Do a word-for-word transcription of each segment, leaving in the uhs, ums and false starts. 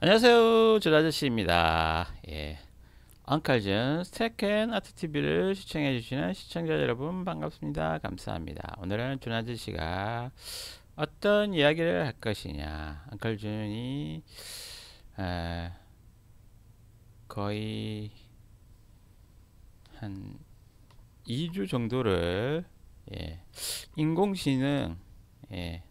안녕하세요, 저 아저씨입니다. 예, 앙칼전 스테켄 아트티비를 시청해주시는 시청자 여러분 반갑습니다. 감사합니다. 오늘은 준 아저씨가 어떤 이야기를 할 것이냐. 앙칼준이 에, 거의 한 이 주 정도를 예, 인공지능 예,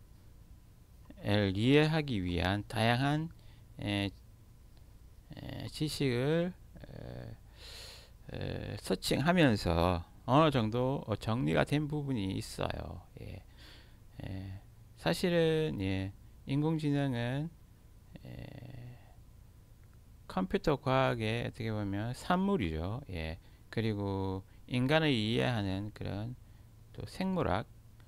를 이해하기 위한 다양한 예, 예, 지식을 에, 서칭하면서 어느 정도 어, 정리가 된 부분이 있어요. 예, 예, 사실은 예, 인공지능은 예, 컴퓨터 과학의 어떻게 보면 산물이죠. 예, 그리고 인간을 이해하는 그런 또 생물학,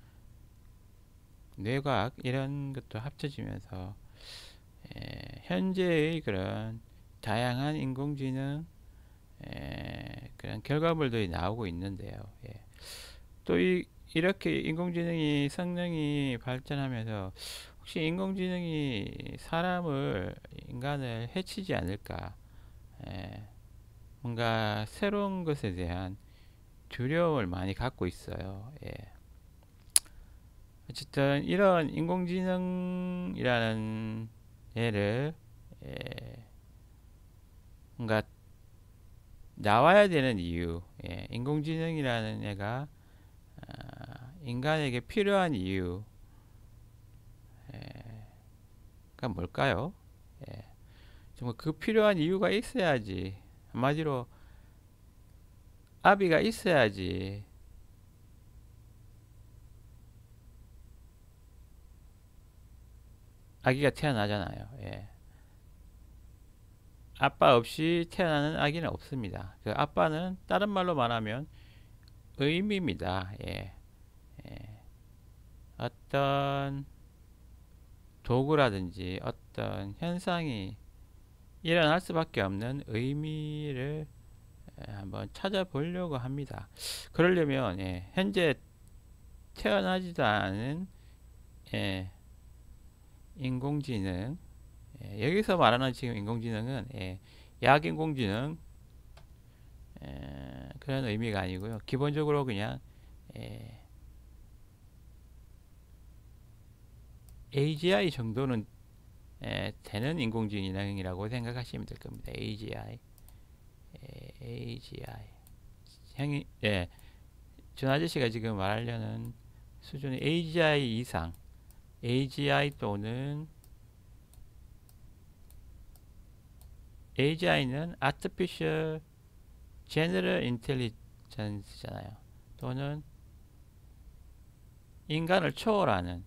뇌과학 이런 것도 합쳐지면서 예, 현재의 그런 다양한 인공지능 에, 그런 결과물들이 나오고 있는데요. 예. 또 이, 이렇게 인공지능이 성능이 발전하면서 혹시 인공지능이 사람을 인간을 해치지 않을까? 예, 뭔가 새로운 것에 대한 두려움을 많이 갖고 있어요. 예. 어쨌든 이런 인공지능이라는 얘를 예, 뭔가 나와야 되는 이유, 예, 인공지능이라는 애가 아, 인간에게 필요한 이유가 뭘까요? 예, 정말 그 필요한 이유가 있어야지. 한마디로 아비가 있어야지 아기가 태어나잖아요. 예. 아빠 없이 태어나는 아기는 없습니다. 그 아빠는 다른 말로 말하면 의미입니다. 예. 예. 어떤 도구라든지 어떤 현상이 일어날 수밖에 없는 의미를 한번 찾아보려고 합니다. 그러려면 예, 현재 태어나지도 않은 예, 인공지능 예, 여기서 말하는 지금 인공지능은 예, 약인공지능 예, 그런 의미가 아니고요. 기본적으로 그냥 예, 에이지아이 정도는 예, 되는 인공지능이라고 생각하시면 될 겁니다. 에이지아이 예, 에이지아이 형이 예, 준 아저씨가 지금 말하려는 수준이 에이지아이 이상 에이지아이 또는 에이지아이는 Artificial General Intelligence잖아요. 또는 인간을 초월하는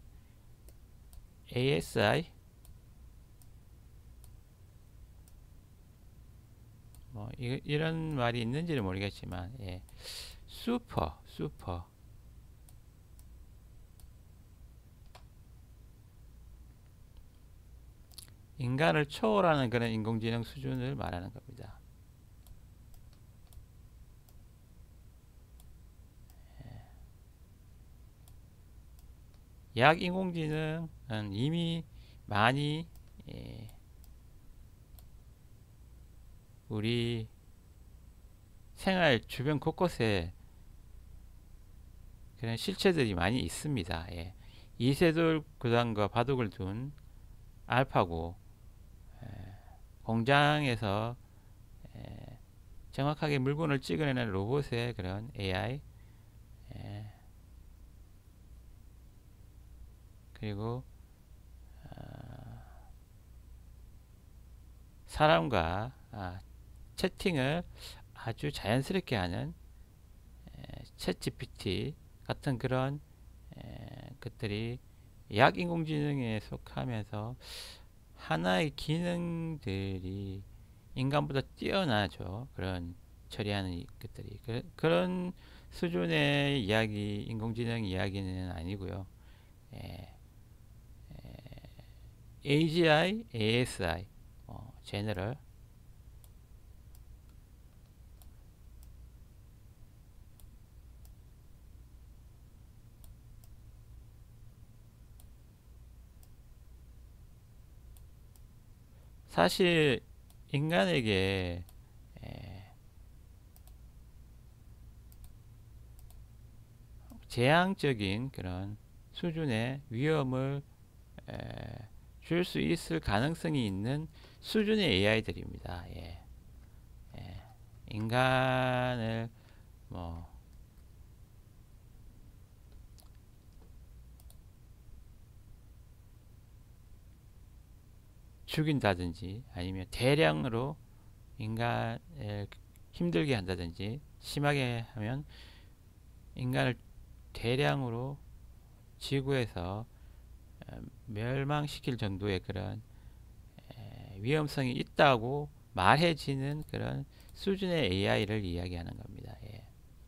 에이에스아이 뭐 이, 이런 말이 있는지는 모르겠지만 예. 슈퍼 슈퍼 인간을 초월하는 그런 인공지능 수준을 말하는 겁니다. 약 인공지능은 이미 많이 예, 우리 생활 주변 곳곳에 그런 실체들이 많이 있습니다. 예. 이세돌 구단과 바둑을 둔 알파고 공장에서 에, 정확하게 물건을 찍어내는 로봇의 그런 에이아이 에, 그리고 사람과 아, 채팅을 아주 자연스럽게 하는 챗 지피티 같은 그런 에, 것들이 약 인공지능에 속하면서 하나의 기능들이 인간보다 뛰어나죠. 그런 처리하는 것들이 그, 그런 수준의 이야기 인공지능 이야기는 아니고요. 예, 에이지아이, 에이에스아이, 어, 제너럴 사실 인간에게 에, 재앙적인 그런 수준의 위험을 줄 수 있을 가능성이 있는 수준의 에이아이들입니다. 예. 예. 인간을 뭐 죽인다든지 아니면 대량으로 인간을 힘들게 한다든지 심하게 하면 인간을 대량으로 지구에서 멸망시킬 정도의 그런 위험성이 있다고 말해지는 그런 수준의 에이아이를 이야기하는 겁니다. 예.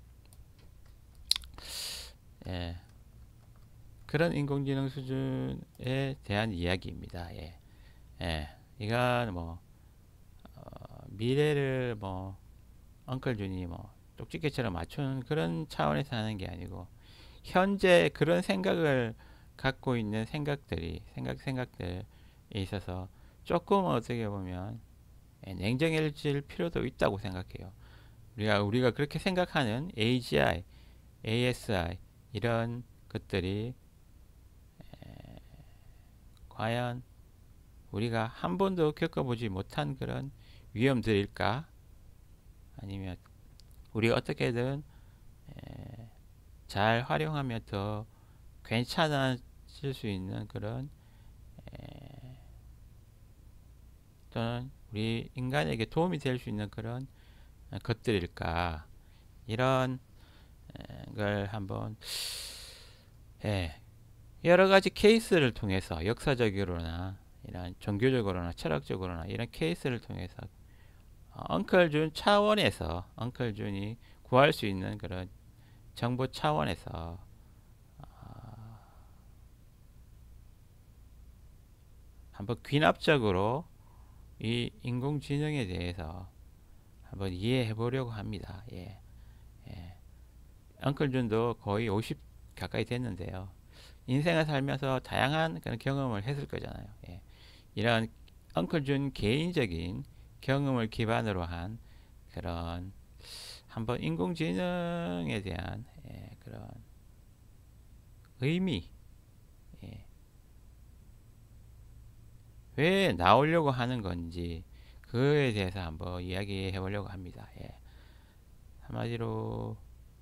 예. 그런 인공지능 수준에 대한 이야기입니다. 예. 예. 이건 뭐 어, 미래를 뭐 엉클 준이 뭐 쪽집게처럼 맞추는 그런 차원에서 하는 게 아니고 현재 그런 생각을 갖고 있는 생각들이 생각 생각들에 있어서 조금 어떻게 보면 냉정해질 필요도 있다고 생각해요. 우리가 우리가 그렇게 생각하는 에이지아이, 에이에스아이 이런 것들이 과연 우리가 한 번도 겪어보지 못한 그런 위험들일까? 아니면 우리가 어떻게든 잘 활용하면 더 괜찮아질 수 있는 그런 또는 우리 인간에게 도움이 될 수 있는 그런 것들일까? 이런 걸 한번 예, 여러 가지 케이스를 통해서 역사적으로나 이런 종교적으로나 철학적으로나 이런 케이스를 통해서 엉클 준 차원에서 엉클 준이 구할 수 있는 그런 정보 차원에서 한번 귀납적으로 이 인공지능에 대해서 한번 이해해 보려고 합니다. 예. 예. 엉클 준도 거의 오십 가까이 됐는데요. 인생을 살면서 다양한 그런 경험을 했을 거잖아요. 예. 이런 엉클 준 개인적인 경험을 기반으로 한 그런 한번 인공지능에 대한 예, 그런 의미, 예, 왜 나오려고 하는 건지 그에 대해서 한번 이야기해 보려고 합니다. 예. 한마디로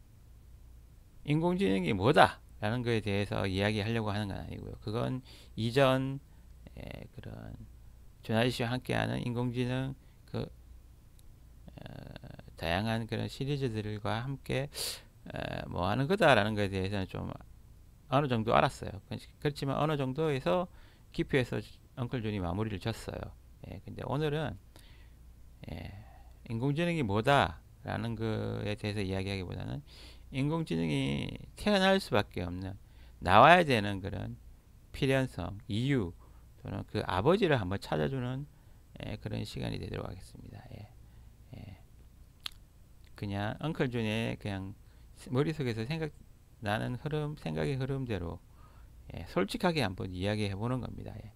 인공지능이 뭐다 라는 것에 대해서 이야기하려고 하는 건 아니고요. 그건 이전 예, 그런 조나리 씨와 함께하는 인공지능 그 어, 다양한 그런 시리즈들과 함께 어, 뭐 하는 거다라는 것에 대해서는 좀 어느 정도 알았어요. 그렇지만 어느 정도에서 깊이에서 엉클 존이 마무리를 졌어요. 예, 근데 오늘은 예, 인공지능이 뭐다라는 것에 대해서 이야기하기보다는 인공지능이 태어날 수밖에 없는 나와야 되는 그런 필연성, 이유 또는 그 아버지를 한번 찾아주는 예, 그런 시간이 되도록 하겠습니다. 예, 예. 그냥 엉클 존의 그냥 머릿속에서 생각 나는 흐름, 생각의 흐름대로 예, 솔직하게 한번 이야기해 보는 겁니다. 예.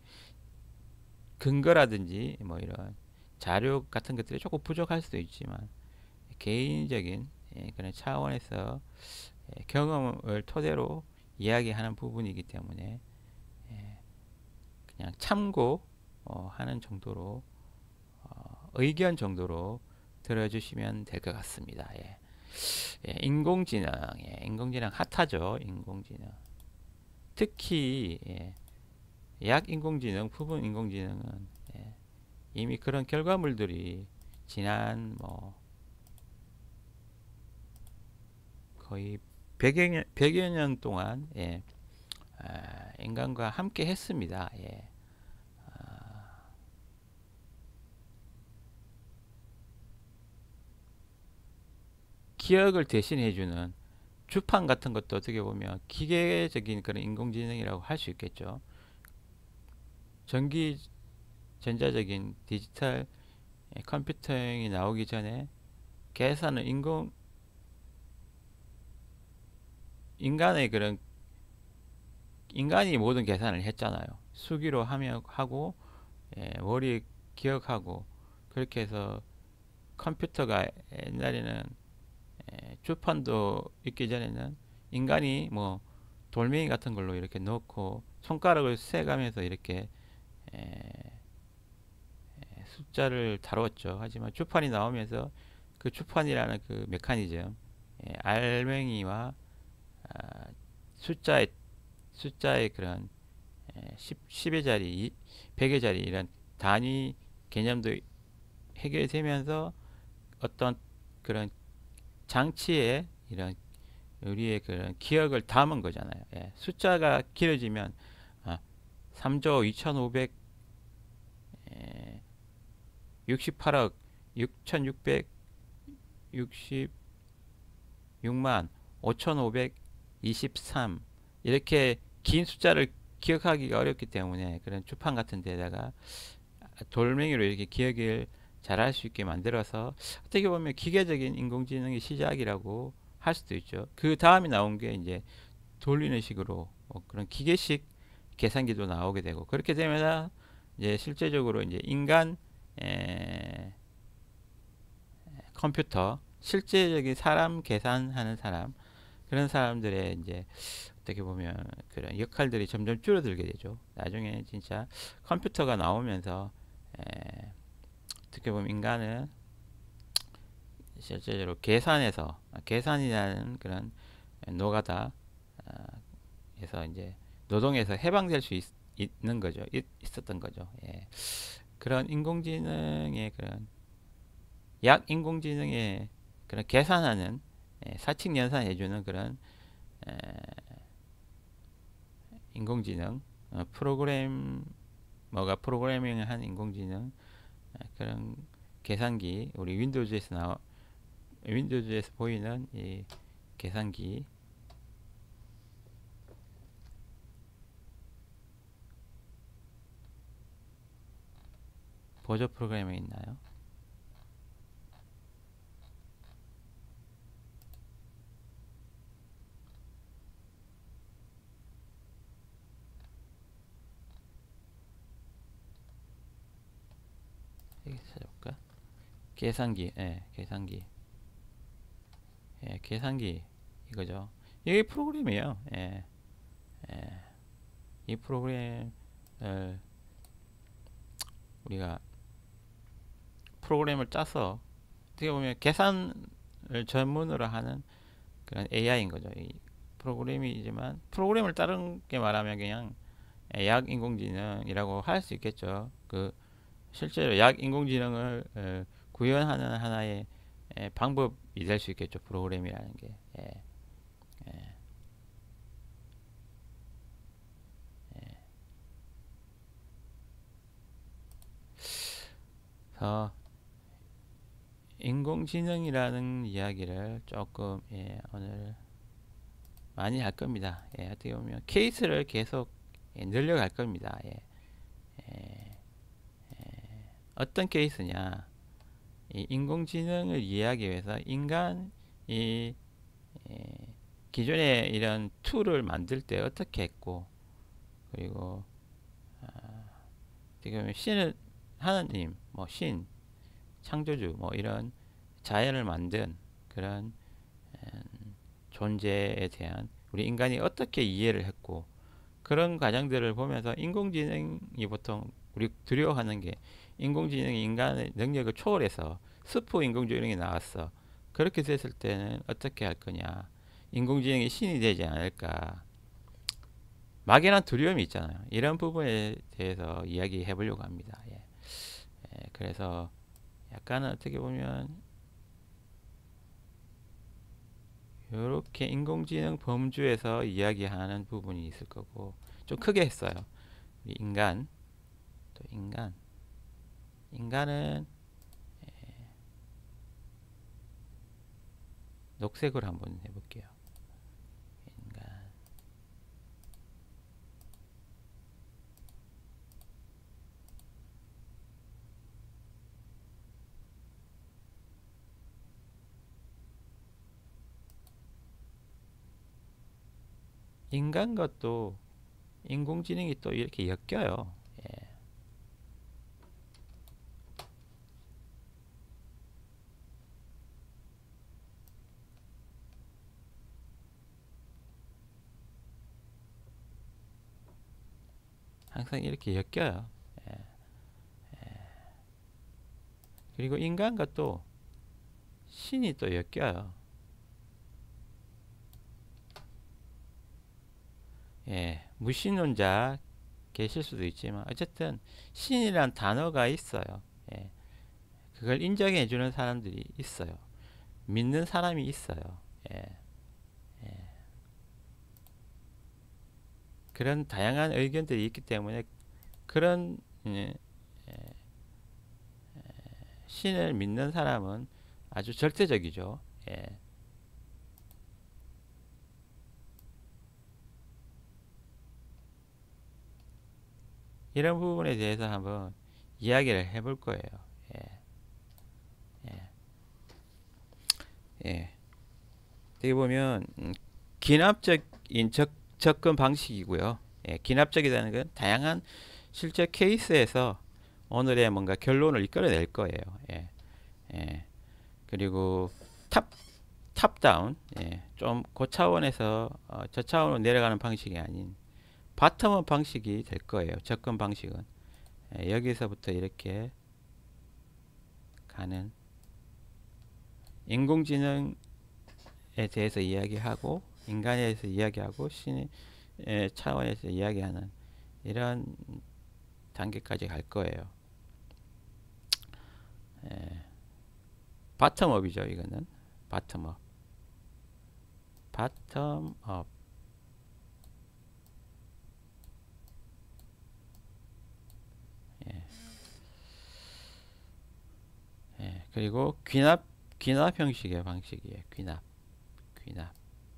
근거라든지 뭐 이런 자료 같은 것들이 조금 부족할 수도 있지만 개인적인 예, 그런 차원에서 예, 경험을 토대로 이야기하는 부분이기 때문에 예, 그냥 참고 어, 하는 정도로 어, 의견 정도로 들어주시면 될 것 같습니다. 예. 예, 인공지능, 예, 인공지능 핫하죠. 인공지능. 특히 예, 약 인공지능, 부분 인공지능은 예, 이미 그런 결과물들이 지난 뭐 거의 백여 년, 백여 년 동안 예, 아, 인간과 함께 했습니다. 예. 아, 기억을 대신해주는 주판 같은 것도 어떻게 보면 기계적인 그런 인공지능이라고 할 수 있겠죠. 전기 전자적인 디지털 예, 컴퓨터형이 나오기 전에 계산은 인공 인간의 그런 인간이 모든 계산을 했잖아요. 수기로 하며 하고 예, 머리 기억하고 그렇게 해서 컴퓨터가 옛날에는 에, 주판도 있기 전에는 인간이 뭐 돌멩이 같은 걸로 이렇게 넣고 손가락을 세가면서 이렇게 에, 에, 숫자를 다뤘죠. 하지만 주판이 나오면서 그 주판이라는 그 메커니즘, 에, 알맹이와 아, 숫자의 숫자의 그런 에, 십, 십의 자리, 백의 자리 이런 단위 개념도 해결되면서 어떤 그런 장치에 이런 우리의 그런 기억을 담은 거잖아요. 예, 숫자가 길어지면 아, 삼조 이천오백육십팔억 육천육백육십육만 오천오백이십삼 이렇게 긴 숫자를 기억하기가 어렵기 때문에 그런 주판 같은 데다가 돌멩이로 이렇게 기억을 잘할 수 있게 만들어서 어떻게 보면 기계적인 인공지능의 시작이라고 할 수도 있죠. 그 다음에 나온 게 이제 돌리는 식으로 뭐 그런 기계식 계산기도 나오게 되고 그렇게 되면 이제 실제적으로 이제 인간 에, 컴퓨터 실제적인 사람 계산하는 사람 그런 사람들의 이제 어떻게 보면 그런 역할들이 점점 줄어들게 되죠. 나중에 진짜 컴퓨터가 나오면서 에, 어떻게 보면 인간은 실제로 계산에서 계산이라는 그런 노가다 에서 이제 노동에서 해방될 수 있, 는 거죠. 있, 었던 거죠. 예. 그런 인공지능의 그런 약 인공지능의 그런 계산하는 예, 사칙 연산해주는 그런 에, 인공지능 어, 프로그램 뭐가 프로그래밍을 한 인공지능 에, 그런 계산기 우리 윈도우즈에서 나와 윈도우즈에서 보이는 이 계산기 보조 프로그램이 있나요? 여기 찾아볼까? 계산기, 예, 계산기, 예, 계산기 이거죠. 이게 프로그램이에요. 예, 예, 이 프로그램을 우리가 프로그램을 짜서 어떻게 보면 계산을 전문으로 하는 그런 에이아이인 거죠. 이 프로그램이지만 프로그램을 다른 게 말하면 그냥 약 인공지능이라고 할 수 있겠죠. 그 실제로 약 인공지능을 에, 구현하는 하나의 에, 방법이 될 수 있겠죠. 프로그램이라는 게. 예, 예, 예. 그래서 인공지능이라는 이야기를 조금 예, 오늘 많이 할 겁니다. 예, 어떻게 보면 케이스를 계속 예, 늘려갈 겁니다. 예, 예, 어떤 케이스냐? 이 인공지능을 이해하기 위해서 인간이 예, 기존에 이런 툴을 만들 때 어떻게 했고 그리고 아, 어떻게 보면 신은 하나님, 뭐 신, 창조주, 뭐 이런 자연을 만든 그런 음, 존재에 대한 우리 인간이 어떻게 이해를 했고 그런 과정들을 보면서 인공지능이 보통 우리 두려워하는 게 인공지능이 인간의 능력을 초월해서 스프 인공지능이 나왔어. 그렇게 됐을 때는 어떻게 할 거냐. 인공지능이 신이 되지 않을까. 막연한 두려움이 있잖아요. 이런 부분에 대해서 이야기해 보려고 합니다. 예. 예, 그래서 약간은 어떻게 보면 이렇게 인공지능 범주에서 이야기하는 부분이 있을 거고 좀 크게 했어요. 인간 또 인간 인간은 녹색으로 한번 해볼게요. 인간 인간과 또 인공지능이 또 이렇게 엮여요. 예. 항상 이렇게 엮여요. 예. 예. 그리고 인간과 또 신이 또 엮여요. 예, 무신론자 계실 수도 있지만 어쨌든 신이란 단어가 있어요. 예, 그걸 인정해 주는 사람들이 있어요. 믿는 사람이 있어요. 예, 예. 그런 다양한 의견들이 있기 때문에 그런 예, 예, 신을 믿는 사람은 아주 절대적이죠. 예. 이런 부분에 대해서 한번 이야기를 해볼 거예요. 예, 예, 예. 어떻게 보면 음, 기납적인 접, 접근 방식이고요. 예, 기납적이라는 건 다양한 실제 케이스에서 오늘의 뭔가 결론을 이끌어낼 거예요. 예, 예. 그리고 탑, 탑다운, 예, 좀 고차원에서 어, 저차원으로 내려가는 방식이 아닌 바텀업 방식이 될 거예요. 접근 방식은. 예, 여기서부터 이렇게 가는 인공지능에 대해서 이야기하고 인간에 대해서 이야기하고 신의 차원에서 이야기하는 이런 단계까지 갈 거예요. 예, 바텀업이죠. 이거는 바텀업. 바텀업. 예. 예, 그리고 귀납 귀납 형식의 방식이에요. 귀납. 귀납.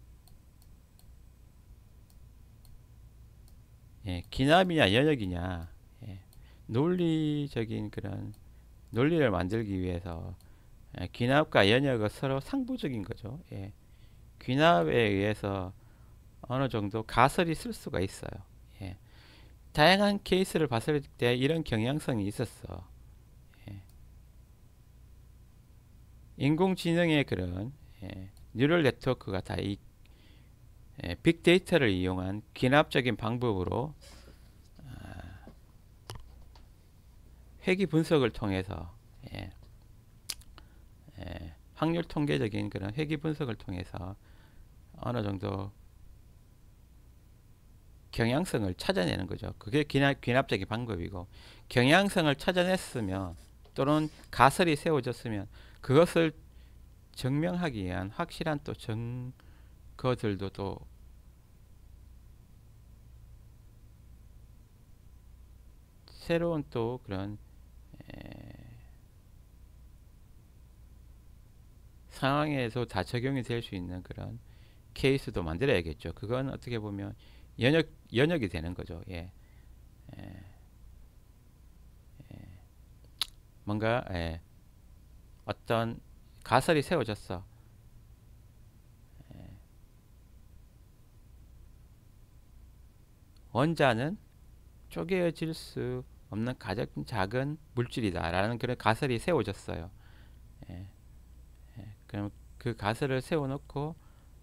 예, 귀납이냐 연역이냐. 예, 논리적인 그런 논리를 만들기 위해서 예, 귀납과 연역은 서로 상부적인 거죠. 예, 귀납에 의해서 어느 정도 가설이 쓸 수가 있어요. 예, 다양한 케이스를 봤을 때 이런 경향성이 있었어. 예, 인공지능의 그런 예, 뉴럴 네트워크가 다 이 예, 빅데이터를 이용한 귀납적인 방법으로 아, 회귀 분석을 통해서 예, 예, 확률 통계적인 그런 회귀 분석을 통해서 어느 정도 경향성을 찾아내는 거죠. 그게 귀납, 귀납적인 방법이고 경향성을 찾아냈으면 또는 가설이 세워졌으면 그것을 증명하기 위한 확실한 또 증거들도 또 새로운 또 그런 에, 상황에서 다 적용이 될 수 있는 그런 케이스도 만들어야겠죠. 그건 어떻게 보면 연역 연역이 되는 거죠. 예. 예. 예. 뭔가 예. 어떤 가설이 세워졌어. 예. 원자는 쪼개어질 수 없는 가장 작은 물질이다라는 그런 가설이 세워졌어요. 예. 예. 그럼 그 가설을 세워놓고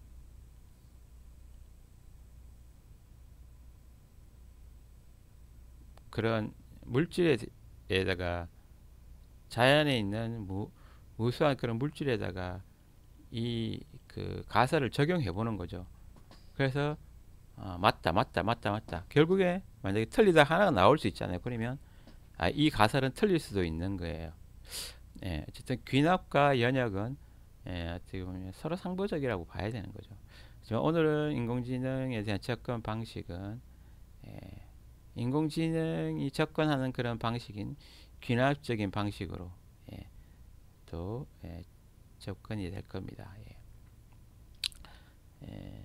그런 물질에다가 자연에 있는 무, 무수한 그런 물질에다가 이 그 가설을 적용해 보는 거죠. 그래서 어, 맞다 맞다 맞다 맞다 결국에 만약에 틀리다 하나가 나올 수 있잖아요. 그러면 아, 이 가설은 틀릴 수도 있는 거예요. 예, 어쨌든 귀납과 연역은 예, 어떻게 보면 서로 상보적이라고 봐야 되는 거죠. 오늘은 인공지능에 대한 접근 방식은 예, 인공지능이 접근하는 그런 방식인 귀납적인 방식으로 예, 또 예, 접근이 될 겁니다. 예. 예,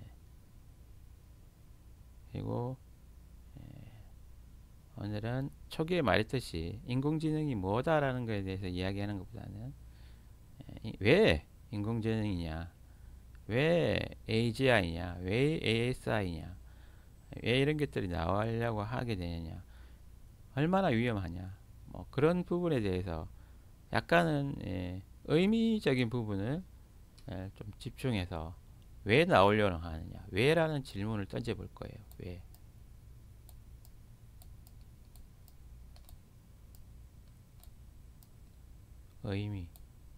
그리고 예, 오늘은 초기에 말했듯이 인공지능이 뭐다라는 것에 대해서 이야기하는 것보다는 예, 왜 인공지능이냐, 왜 에이지아이냐, 왜 에이에스아이냐, 왜 이런 것들이 나오려고 하게 되느냐, 얼마나 위험하냐, 뭐 그런 부분에 대해서 약간은 예, 의미적인 부분을 예, 좀 집중해서 왜 나오려고 하느냐, 왜라는 질문을 던져볼 거예요. 왜? 의미.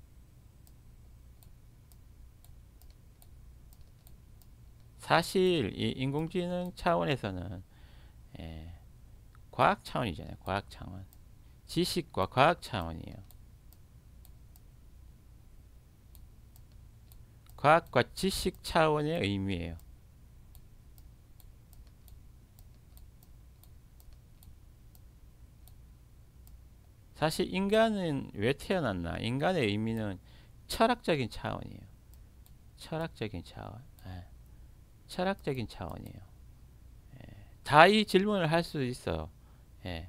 사실 이 인공지능 차원에서는 예, 과학 차원이잖아요. 과학 차원. 지식과 과학 차원이에요. 과학과 지식 차원의 의미예요. 사실 인간은 왜 태어났나? 인간의 의미는 철학적인 차원이에요. 철학적인 차원. 예, 철학적인 차원이에요. 예, 다 이 질문을 할 수 있어요. 예.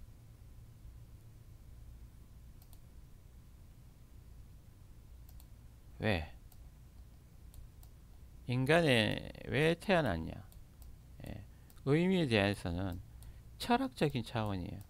왜? 인간에 왜 태어났냐? 예, 의미에 대해서는 철학적인 차원이에요.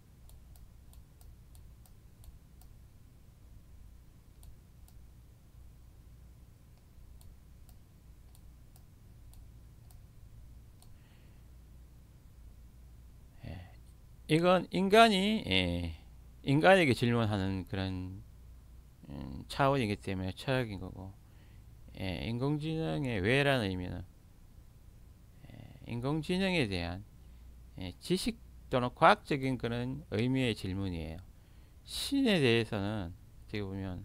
예, 이건 인간이 예, 인간에게 질문하는 그런 음, 차원이기 때문에 철학인 거고, 예, 인공지능의 왜라는 의미는 예, 인공지능에 대한 예, 지식 또는 과학적인 그런 의미의 질문이에요. 신에 대해서는 어떻게 보면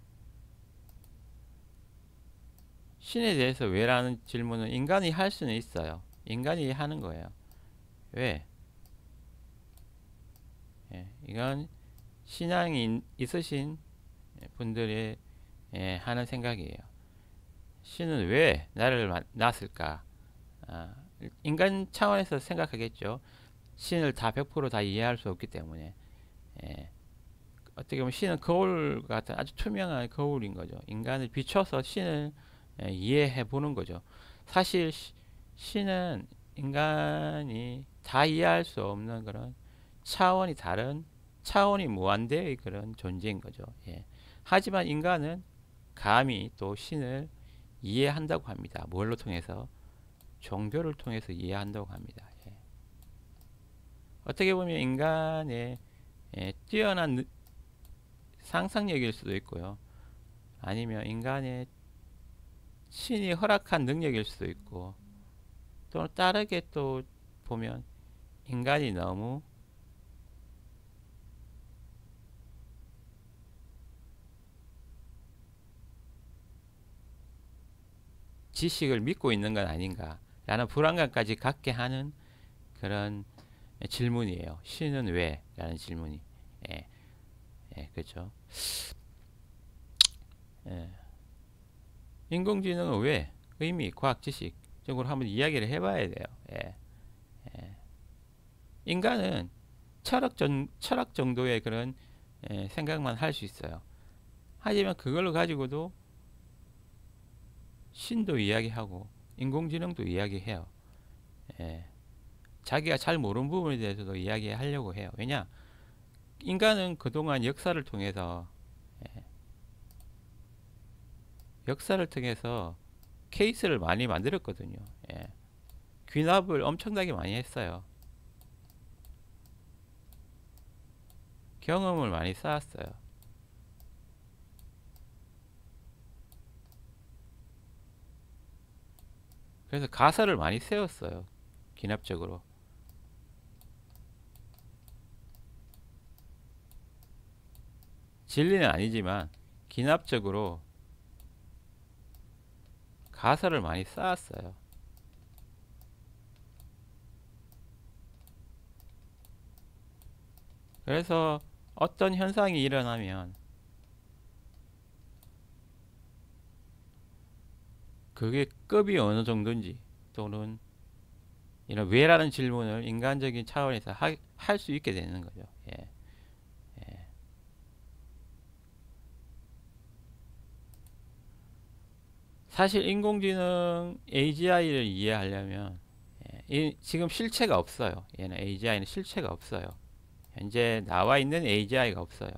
신에 대해서 왜라는 질문은 인간이 할 수는 있어요. 인간이 하는 거예요. 왜? 예, 이건 신앙이 있으신 분들의 예, 하는 생각이에요. 신은 왜 나를 낳았을까? 아, 인간 차원에서 생각하겠죠. 신을 다 백 퍼센트 다 이해할 수 없기 때문에 예, 어떻게 보면 신은 거울 같은 아주 투명한 거울인 거죠. 인간을 비춰서 신을 예, 이해해 보는 거죠. 사실 시, 신은 인간이 다 이해할 수 없는 그런 차원이 다른 차원이 무한대의 그런 존재인 거죠. 예. 하지만 인간은 감히 또 신을 이해한다고 합니다. 뭘로 통해서? 종교를 통해서 이해한다고 합니다. 예. 어떻게 보면 인간의 예, 뛰어난 상상력일 수도 있고요. 아니면 인간의 신이 허락한 능력일 수도 있고, 또 다르게 또 보면 인간이 너무 지식을 믿고 있는 건 아닌가 라는 불안감까지 갖게 하는 그런 질문이에요. 신은 왜? 라는 질문이. 예, 예, 그렇죠. 예. 인공지능은 왜? 의미, 과학, 지식적으로 한번 이야기를 해봐야 돼요. 예, 예. 인간은 철학, 정, 철학 정도의 그런 예, 생각만 할 수 있어요. 하지만 그걸로 가지고도 신도 이야기하고 인공지능도 이야기해요. 예. 자기가 잘 모르는 부분에 대해서도 이야기하려고 해요. 왜냐? 인간은 그동안 역사를 통해서 예, 역사를 통해서 케이스를 많이 만들었거든요. 예. 귀납을 엄청나게 많이 했어요. 경험을 많이 쌓았어요. 그래서 가설을 많이 세웠어요. 기납적으로. 진리는 아니지만 기납적으로 가설을 많이 쌓았어요. 그래서 어떤 현상이 일어나면 그게 급이 어느 정도인지 또는 이런 왜라는 질문을 인간적인 차원에서 할 수 있게 되는 거죠. 예. 예. 사실 인공지능 에이지아이를 이해하려면 예, 이, 지금 실체가 없어요. 얘는 에이지아이는 실체가 없어요. 현재 나와 있는 에이지아이가 없어요.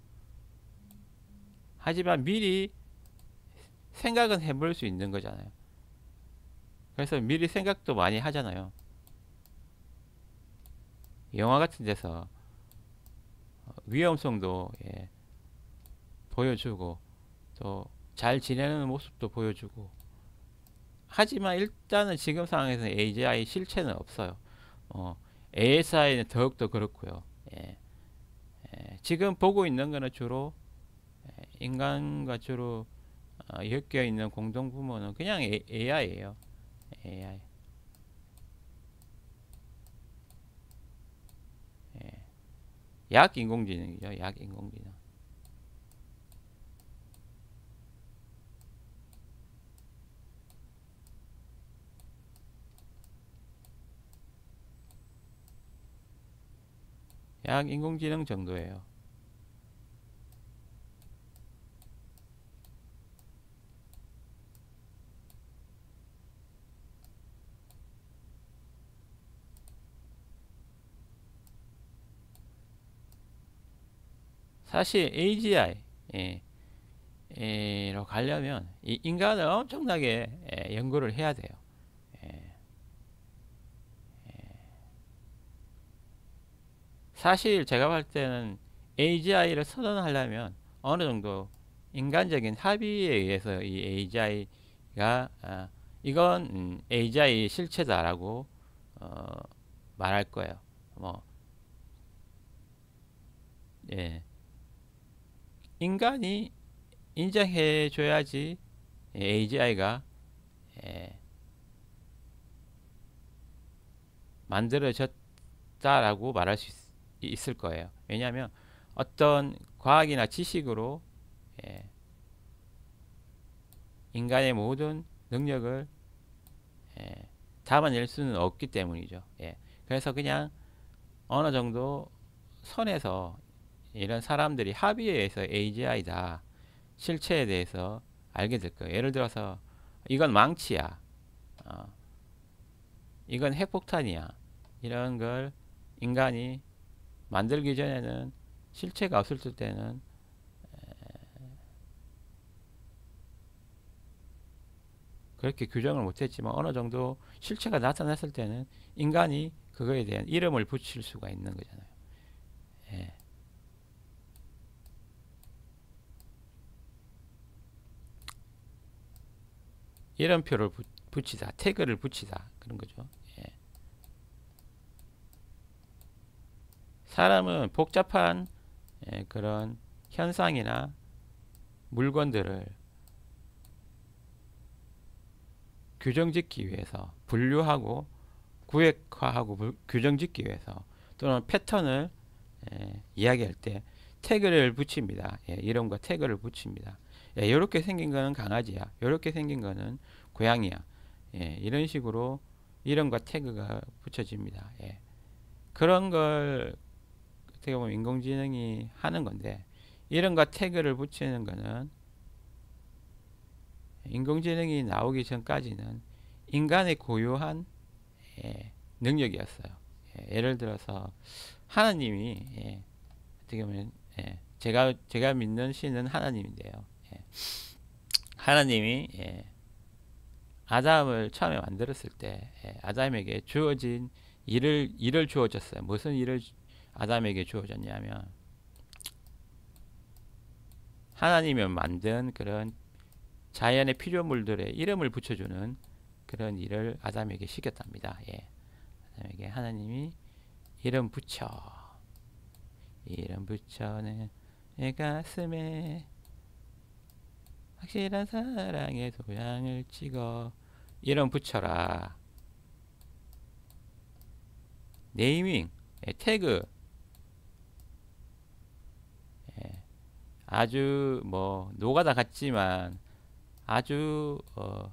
하지만 미리 생각은 해볼 수 있는 거잖아요. 그래서 미리 생각도 많이 하잖아요. 영화 같은 데서 위험성도 예, 보여주고 또 잘 지내는 모습도 보여주고 하지만 일단은 지금 상황에서는 에이지아이 실체는 없어요. 어, 에이에스아이는 더욱더 그렇고요. 예, 예, 지금 보고 있는 거는 주로 인간과 주로 어, 엮여 있는 공동 부모는 그냥 에이아이예요. 에이아이. 예. 약 인공지능이죠. 약 인공지능. 약 인공지능 정도예요. 사실 에이지아이 예, 로 가려면 이 인간을 엄청나게 예, 연구를 해야 돼요. 예, 사실 제가 볼 때는 에이지아이를 선언하려면 어느 정도 인간적인 합의에 의해서 이 에이지아이가 아, 이건 음, 에이지아이 실체다라고 어, 말할 거예요. 뭐 예, 인간이 인정해 줘야지 에이지아이가 예, 만들어졌다라고 말할 수 있, 을 거예요. 왜냐하면 어떤 과학이나 지식으로 예, 인간의 모든 능력을 예, 담아낼 수는 없기 때문이죠. 예, 그래서 그냥 어느 정도 선에서 이런 사람들이 합의에 의해서 에이지아이다 실체에 대해서 알게 될 거예요. 예를 들어서 이건 망치야, 어, 이건 핵폭탄이야, 이런 걸 인간이 만들기 전에는 실체가 없을 때는 그렇게 규정을 못했지만 어느 정도 실체가 나타났을 때는 인간이 그거에 대한 이름을 붙일 수가 있는 거잖아요. 예. 이름표를 부, 붙이다, 태그를 붙이다 그런 거죠. 예. 사람은 복잡한 예, 그런 현상이나 물건들을 규정짓기 위해서 분류하고 구획화하고 부, 규정짓기 위해서 또는 패턴을 예, 이야기할 때 태그를 붙입니다. 예, 이름과 태그를 붙입니다. 예, 이렇게 생긴 거는 강아지야. 이렇게 생긴 거는 고양이야. 예, 이런 식으로 이름과 태그가 붙여집니다. 예. 그런 걸 어떻게 보면 인공지능이 하는 건데 이름과 태그를 붙이는 거는 인공지능이 나오기 전까지는 인간의 고유한 예, 능력이었어요. 예, 예를 들어서 하나님이 예, 어떻게 보면 예, 제가 제가 믿는 신은 하나님인데요. 예, 하나님이 예, 아담을 처음에 만들었을 때 예, 아담에게 주어진 일을 일을 주어졌어요. 무슨 일을 아담에게 주어졌냐면 하나님이 만든 그런 자연의 피조물들의 이름을 붙여주는 그런 일을 아담에게 시켰답니다. 예. 아담에게 하나님이 이름 붙여, 이름 붙여 내, 내 가슴에 확실한 사랑의 도장을 찍어 이름 붙여라. 네이밍, 예, 태그, 예, 아주 뭐 노가다 같지만 아주 어,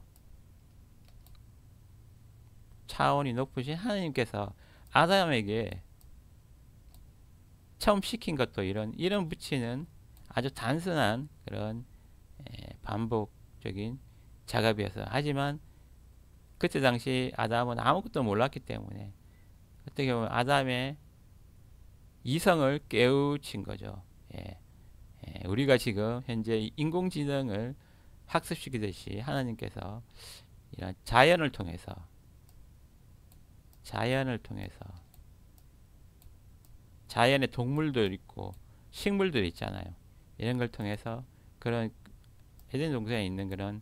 차원이 높으신 하나님께서 아담에게 처음 시킨 것도 이런 이름 붙이는 아주 단순한 그런 에, 반복적인 작업이어서 하지만 그때 당시 아담은 아무것도 몰랐기 때문에 어떻게 보면 아담의 이성을 깨우친 거죠. 예, 예, 우리가 지금 현재 인공지능을 학습시키듯이 하나님께서 이런 자연을 통해서 자연을 통해서 자연의 동물들 있고 식물들 있잖아요. 이런 걸 통해서 그런 에덴 동산에 있는 그런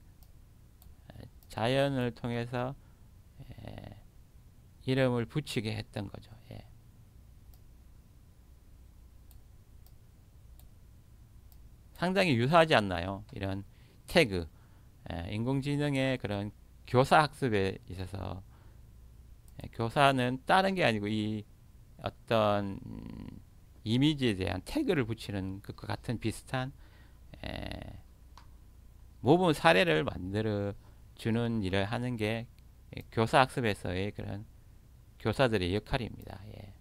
자연을 통해서 예, 이름을 붙이게 했던 거죠. 예. 상당히 유사하지 않나요? 이런 태그, 예, 인공지능의 그런 교사 학습에 있어서 예, 교사는 다른 게 아니고 이 어떤 음, 이미지에 대한 태그를 붙이는 것과 같은 비슷한 에, 모범 사례를 만들어 주는 일을 하는 게 교사 학습에서의 그런 교사들의 역할입니다. 예.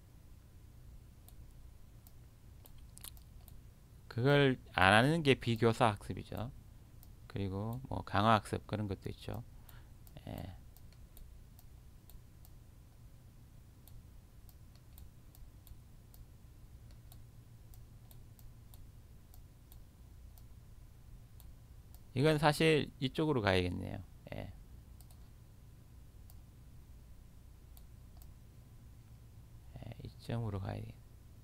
그걸 안 하는 게 비교사 학습이죠. 그리고 뭐 강화 학습 그런 것도 있죠. 예. 이건 사실 이쪽으로 가야겠네요. 예. 예, 이점으로 가야겠.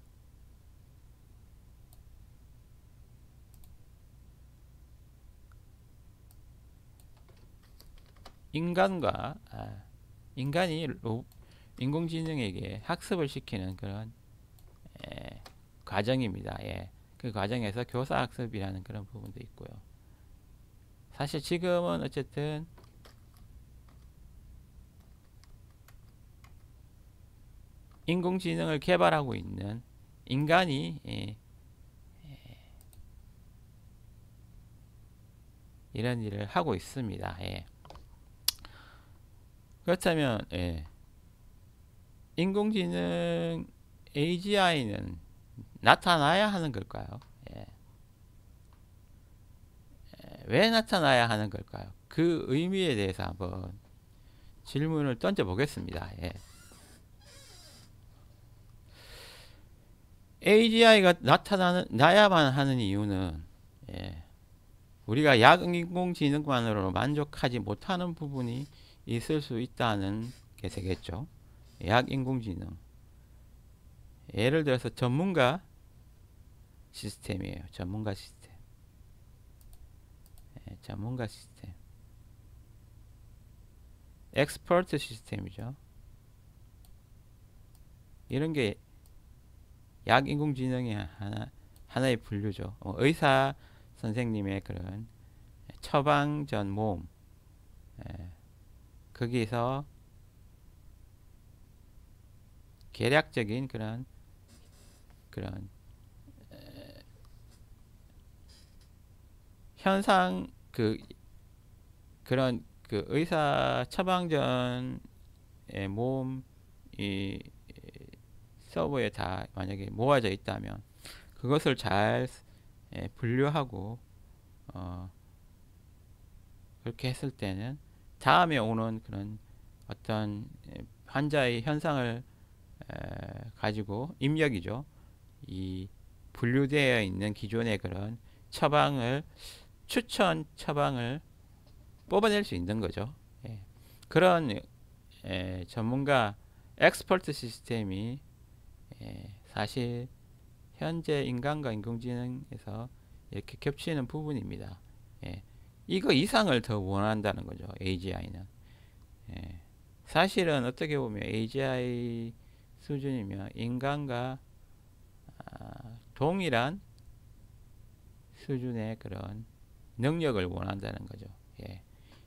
인간과 아, 인간이 로, 인공지능에게 학습을 시키는 그런 예, 과정입니다. 예. 그 과정에서 교사 학습이라는 그런 부분도 있고요. 사실 지금은 어쨌든 인공지능을 개발하고 있는 인간이 예, 이런 일을 하고 있습니다. 예. 그렇다면 예, 인공지능 에이지아이는 나타나야 하는 걸까요? 예. 예, 왜 나타나야 하는 걸까요? 그 의미에 대해서 한번 질문을 던져 보겠습니다. 예. 에이지아이가 나타나야만 하는 이유는 예, 우리가 약인공지능만으로 만족하지 못하는 부분이 있을 수 있다는 게 되겠죠. 약인공지능. 예를 들어서 전문가 시스템이에요. 전문가 시스템. 예, 전문가 시스템. 엑스퍼트 시스템이죠. 이런 게 약인공지능의 하나, 하나의 분류죠. 어, 의사 선생님의 그런 처방 전 모음. 예, 거기서 계략적인 그런 그런 현상 그 그런 그 의사 처방전의 모음이 서버에 다 만약에 모아져 있다면 그것을 잘 예, 분류하고 어, 그렇게 했을 때는 다음에 오는 그런 어떤 환자의 현상을 에, 가지고 입력이죠. 이 분류되어 있는 기존의 그런 처방을 추천 처방을 뽑아낼 수 있는 거죠. 예. 그런 에, 전문가 엑스퍼트 시스템이 에, 사실 현재 인간과 인공지능에서 이렇게 겹치는 부분입니다. 예. 이거 이상을 더 원한다는 거죠. 에이지아이는. 예. 사실은 어떻게 보면 에이지아이 수준이면 인간과 아, 동일한 수준의 그런 능력을 원한다는 거죠. 예.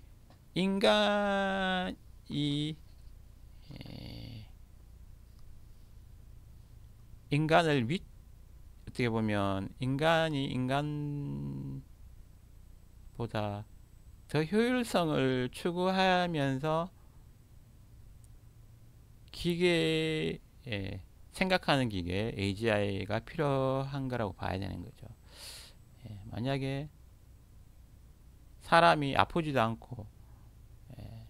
인간이 예, 인간을 위 어떻게 보면 인간이 인간보다 더 효율성을 추구하면서 기계에 생각하는 기계 에이지아이가 필요한 거라고 봐야 되는 거죠. 예, 만약에 사람이 아프지도 않고 예,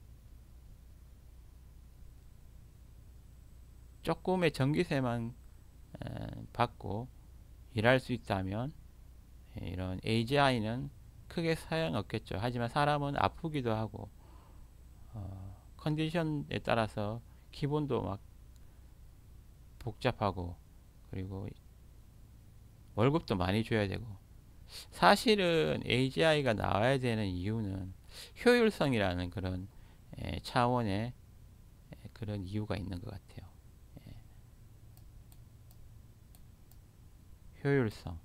조금의 전기세만 에, 받고 일할 수 있다면 예, 이런 에이지아이는 크게 사용 없겠죠. 하지만 사람은 아프기도 하고 어, 컨디션에 따라서 기본도 막 복잡하고 그리고 월급도 많이 줘야 되고 사실은 에이지아이가 나와야 되는 이유는 효율성이라는 그런 예, 차원의 예, 그런 이유가 있는 것 같아요. 예, 효율성.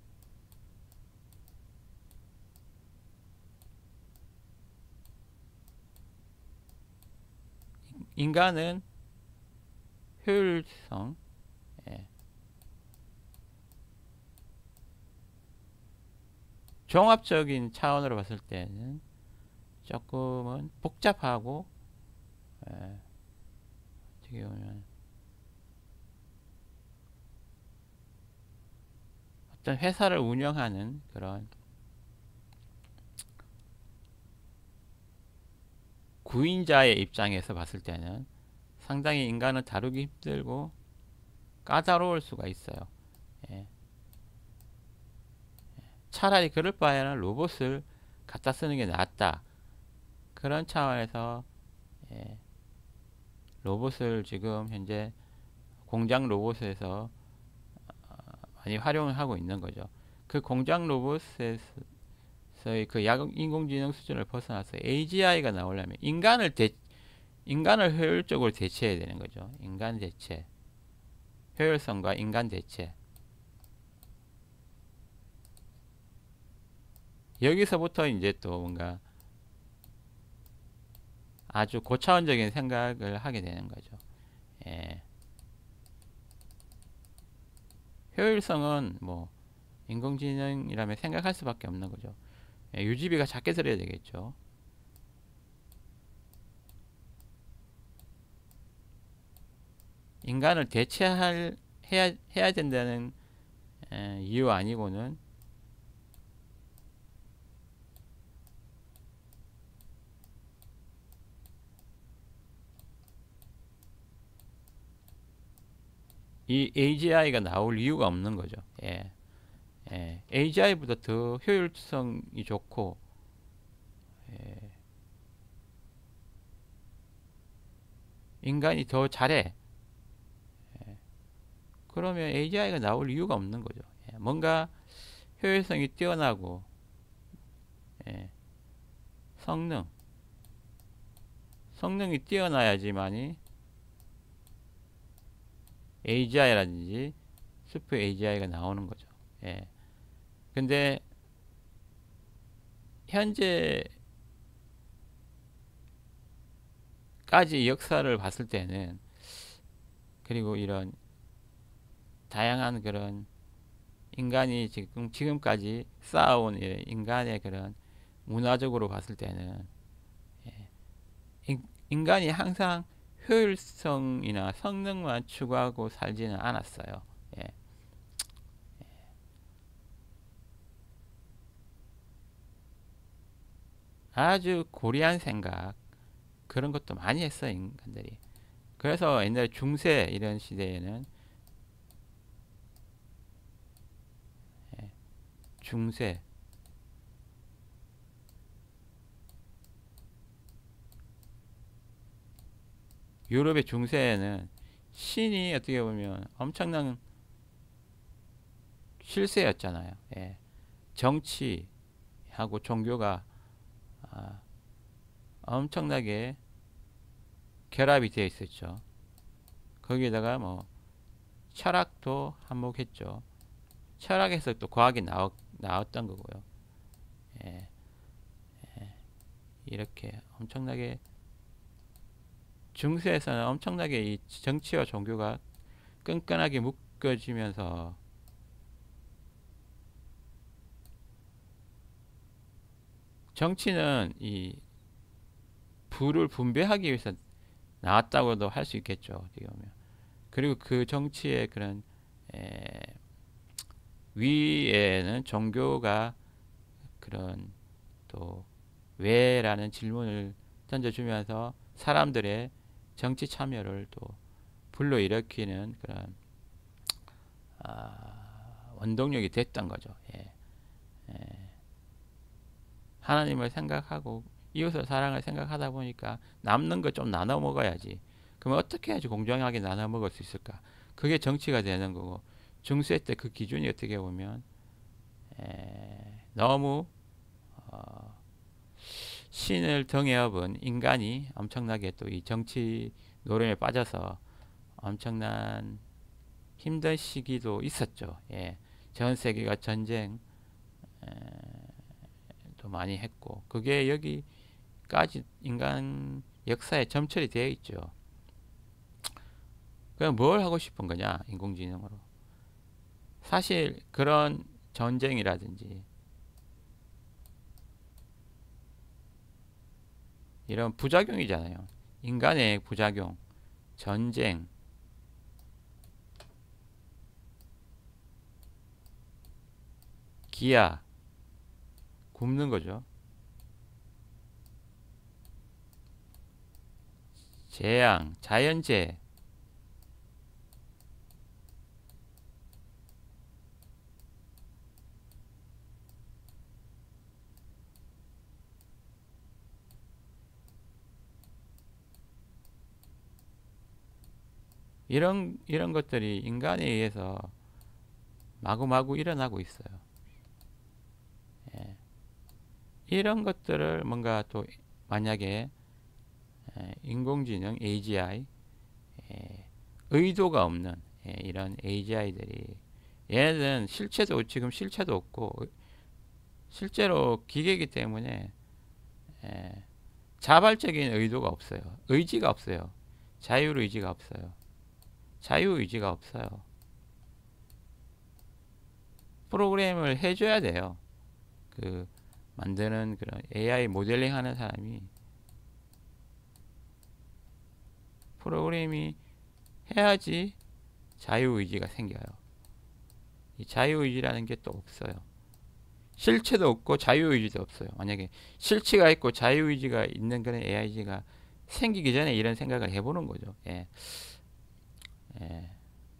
인간은 효율성, 예, 종합적인 차원으로 봤을 때는 조금은 복잡하고 예, 어떻게 보면 어떤 회사를 운영하는 그런 구인자의 입장에서 봤을 때는 상당히 인간은 다루기 힘들고 까다로울 수가 있어요. 예. 차라리 그럴 바에는 로봇을 갖다 쓰는 게 낫다. 그런 차원에서 예, 로봇을 지금 현재 공장 로봇에서 많이 활용을 하고 있는 거죠. 그 공장 로봇에서의 그 야금 인공지능 수준을 벗어나서 에이지아이가 나오려면 인간을 대, 인간을 효율적으로 대체해야 되는 거죠. 인간 대체, 효율성과 인간 대체. 여기서부터 이제 또 뭔가 아주 고차원적인 생각을 하게 되는 거죠. 예. 효율성은 뭐 인공지능이라면 생각할 수밖에 없는 거죠. 예, 유지비가 작게 들어야 되겠죠. 인간을 대체할 해야 해야 된다는 에, 이유 아니고는 이 에이지아이가 나올 이유가 없는 거죠. 예. 예. 에이지아이보다 더 효율성이 좋고 예. 인간이 더 잘해. 예. 그러면 에이지아이가 나올 이유가 없는 거죠. 예. 뭔가 효율성이 뛰어나고 예. 성능 성능이 뛰어나야지만이 에이지아이라든지 슈퍼 에이지아이가 나오는 거죠. 예. 근데 현재까지 역사를 봤을 때는 그리고 이런 다양한 그런 인간이 지금 지금까지 쌓아온 인간의 그런 문화적으로 봤을 때는 예. 인, 인간이 항상 효율성이나 성능만 추구하고 살지는 않았어요. 예. 아주 고리한 생각 그런 것도 많이 했어요, 인간들이. 그래서 옛날에 중세 이런 시대에는 예, 중세 유럽의 중세에는 신이 어떻게 보면 엄청난 실세였잖아요. 예. 정치하고 종교가 아, 엄청나게 결합이 되어 있었죠. 거기에다가 뭐 철학도 한몫했죠. 철학에서 또 과학이 나왔, 나왔던 거고요. 예, 예, 이렇게 엄청나게 중세에서는 엄청나게 이 정치와 종교가 끈끈하게 묶어지면서 정치는 이 부를 분배하기 위해서 나왔다고도 할 수 있겠죠. 어떻게 보면. 그리고 그 정치의 그런 에, 위에는 종교가 그런 또 왜라는 질문을 던져주면서 사람들의 정치 참여를 또 불러일으키는 그런 아, 원동력이 됐던 거죠. 예. 예. 하나님을 생각하고 이웃을 사랑을 생각하다 보니까 남는 거 좀 나눠 먹어야지. 그러면 어떻게 해야지 공정하게 나눠 먹을 수 있을까? 그게 정치가 되는 거고 중세 때 그 기준이 어떻게 보면 에, 너무 어, 신을 등에 업은 인간이 엄청나게 또 이 정치 노름에 빠져서 엄청난 힘든 시기도 있었죠. 예. 전 세계가 전쟁 에, 또 많이 했고 그게 여기까지 인간 역사에 점철이 되어 있죠. 그럼 뭘 하고 싶은 거냐 인공지능으로. 사실 그런 전쟁이라든지 이런 부작용이잖아요. 인간의 부작용, 전쟁, 기아, 굶는 거죠. 재앙, 자연재해, 이런 이런 것들이 인간에 의해서 마구마구 일어나고 있어요. 예. 이런 것들을 뭔가 또 만약에 에, 인공지능 에이지아이 에, 의도가 없는 에, 이런 에이지아이들이 얘네들은 실체도 지금 실체도 없고 실제로 기계이기 때문에 에, 자발적인 의도가 없어요. 의지가 없어요. 자율의지가 없어요. 자유의지가 없어요. 프로그램을 해줘야 돼요. 그 만드는 그런 에이아이 모델링 하는 사람이 프로그램이 해야지 자유의지가 생겨요. 이 자유의지라는 게 또 없어요. 실체도 없고 자유의지도 없어요. 만약에 실체가 있고 자유의지가 있는 그런 에이아이가 생기기 전에 이런 생각을 해보는 거죠. 예. 예.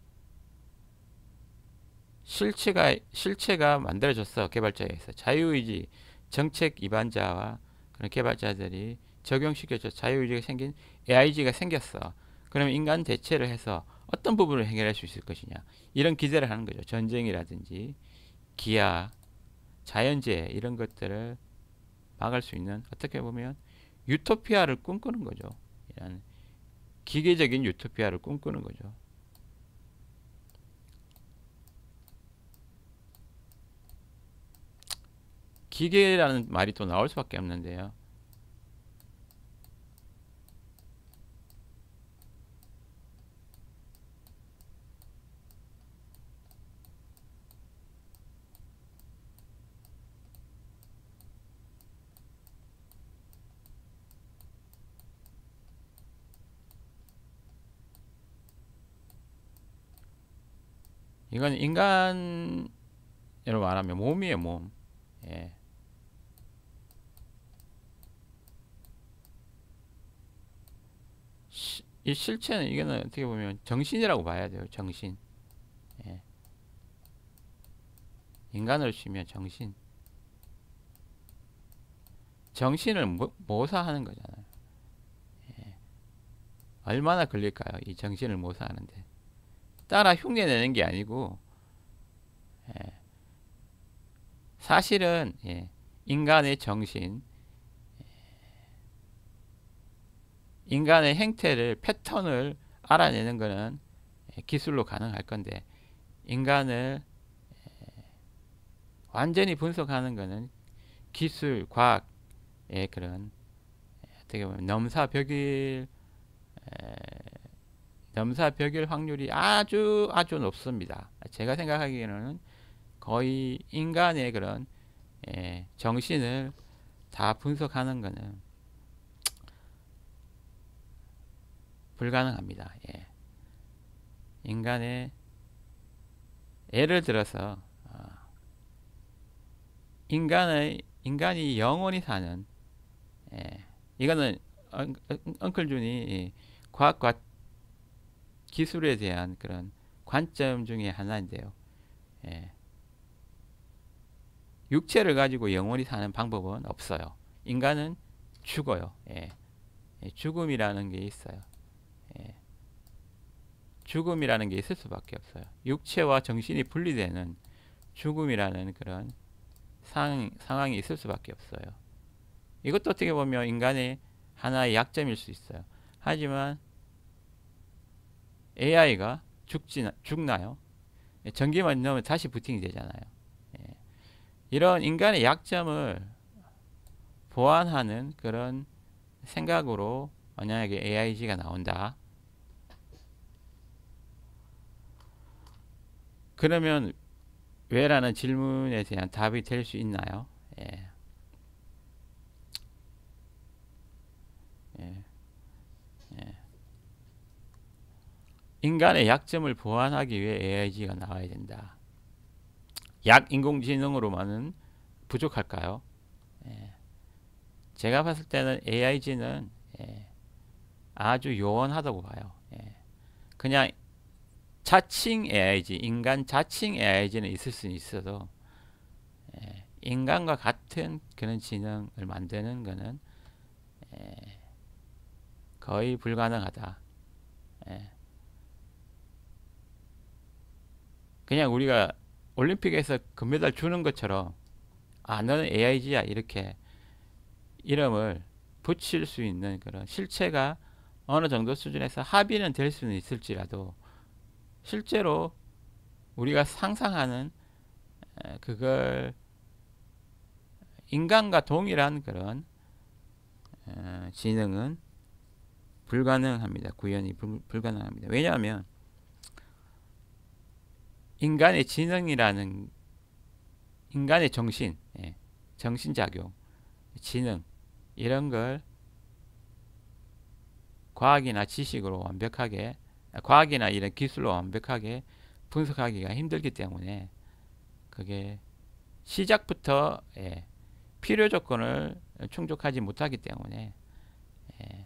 실체가 실체가 만들어졌어. 개발자에 의해서 자유의지 정책 위반자와 그런 개발자들이 적용시켜서 자유의지가 생긴 에이아이가 생겼어. 그러면 인간 대체를 해서 어떤 부분을 해결할 수 있을 것이냐 이런 기대를 하는 거죠. 전쟁이라든지 기아, 자연재해 이런 것들을 막을 수 있는 어떻게 보면 유토피아를 꿈꾸는 거죠. 이런 기계적인 유토피아를 꿈꾸는 거죠. 기계라는 말이 또 나올 수밖에 없는데요. 이건 인간으로 말하면 몸이에요, 몸. 예. 시, 이 실체는 이거는 어떻게 보면 정신이라고 봐야 돼요, 정신. 예. 인간으로 치면 정신. 정신을 모, 모사하는 거잖아요. 예. 얼마나 걸릴까요, 이 정신을 모사하는데. 따라 흉내내는 게 아니고, 예. 사실은 예. 인간의 정신, 인간의 행태를 패턴을 알아내는 것은 기술로 가능할 건데 인간을 완전히 분석하는 것은 기술, 과학의 그런 어떻게 보면 넘사벽일 넘사벽일 확률이 아주 아주 높습니다. 제가 생각하기에는 거의 인간의 그런 정신을 다 분석하는 것은 불가능합니다. 예. 인간의 예를 들어서 어, 인간의 인간이 영원히 사는 예. 이거는 엉, 엉클 준이 과학과 기술에 대한 그런 관점 중에 하나인데요. 예. 육체를 가지고 영원히 사는 방법은 없어요. 인간은 죽어요. 예. 예. 죽음이라는 게 있어요. 예. 죽음이라는 게 있을 수밖에 없어요. 육체와 정신이 분리되는 죽음이라는 그런 상, 상황이 있을 수밖에 없어요. 이것도 어떻게 보면 인간의 하나의 약점일 수 있어요. 하지만 에이아이가 죽지, 죽나요? 전기만 넣으면 다시 부팅이 되잖아요. 예. 이런 인간의 약점을 보완하는 그런 생각으로 만약에 에이아이지가 나온다. 그러면 왜라는 질문에 대한 답이 될 수 있나요? 예. 예. 예. 인간의 약점을 보완하기 위해 에이아이지가 나와야 된다. 약 인공지능으로만은 부족할까요? 예. 제가 봤을 때는 에이아이지는 예. 아주 요원하다고 봐요. 예. 그냥 자칭 에이아이지, 인간 자칭 에이아이지는 있을 수는 있어도 예. 인간과 같은 그런 지능을 만드는 것은 예. 거의 불가능하다. 예. 그냥 우리가 올림픽에서 금메달 주는 것처럼 아 너는 에이아이지야 이렇게 이름을 붙일 수 있는 그런 실체가 어느 정도 수준에서 합의는 될 수는 있을지라도 실제로 우리가 상상하는 그걸 인간과 동일한 그런 지능은 불가능합니다. 구현이 불, 불가능합니다. 왜냐하면 인간의 지능이라는 인간의 정신, 예, 정신작용, 지능 이런 걸 과학이나 지식으로 완벽하게 과학이나 이런 기술로 완벽하게 분석하기가 힘들기 때문에 그게 시작부터 예, 필요 조건을 충족하지 못하기 때문에 예,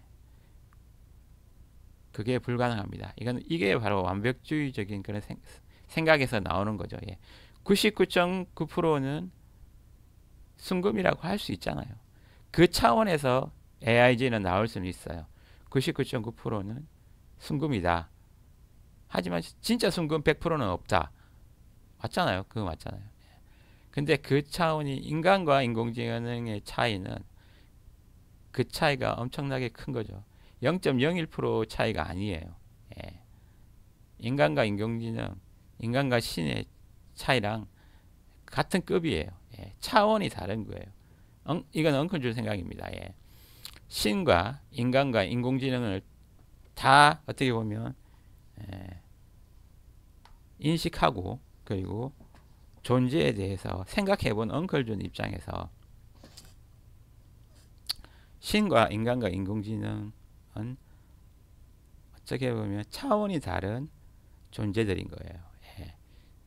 그게 불가능합니다. 이건 이게 바로 완벽주의적인 그런 생, 생각에서 나오는 거죠. 예. 구십구 점 구 퍼센트는 순금이라고 할 수 있잖아요. 그 차원에서 에이아이지는 나올 수는 있어요. 구십구 점 구 퍼센트는 순금이다. 하지만 진짜 순금 백 퍼센트는 없다. 맞잖아요. 그거 맞잖아요. 근데 그 차원이 인간과 인공지능의 차이는 그 차이가 엄청나게 큰 거죠. 영 점 영일 퍼센트 차이가 아니에요. 예. 인간과 인공지능, 인간과 신의 차이랑 같은 급이에요. 예. 차원이 다른 거예요. 엉, 이건 엉클줄 생각입니다. 예. 신과 인간과 인공지능을 다 어떻게 보면 예, 인식하고 그리고 존재에 대해서 생각해본 엉클준 입장에서 신과 인간과 인공지능은 어떻게 보면 차원이 다른 존재들인 거예요. 예.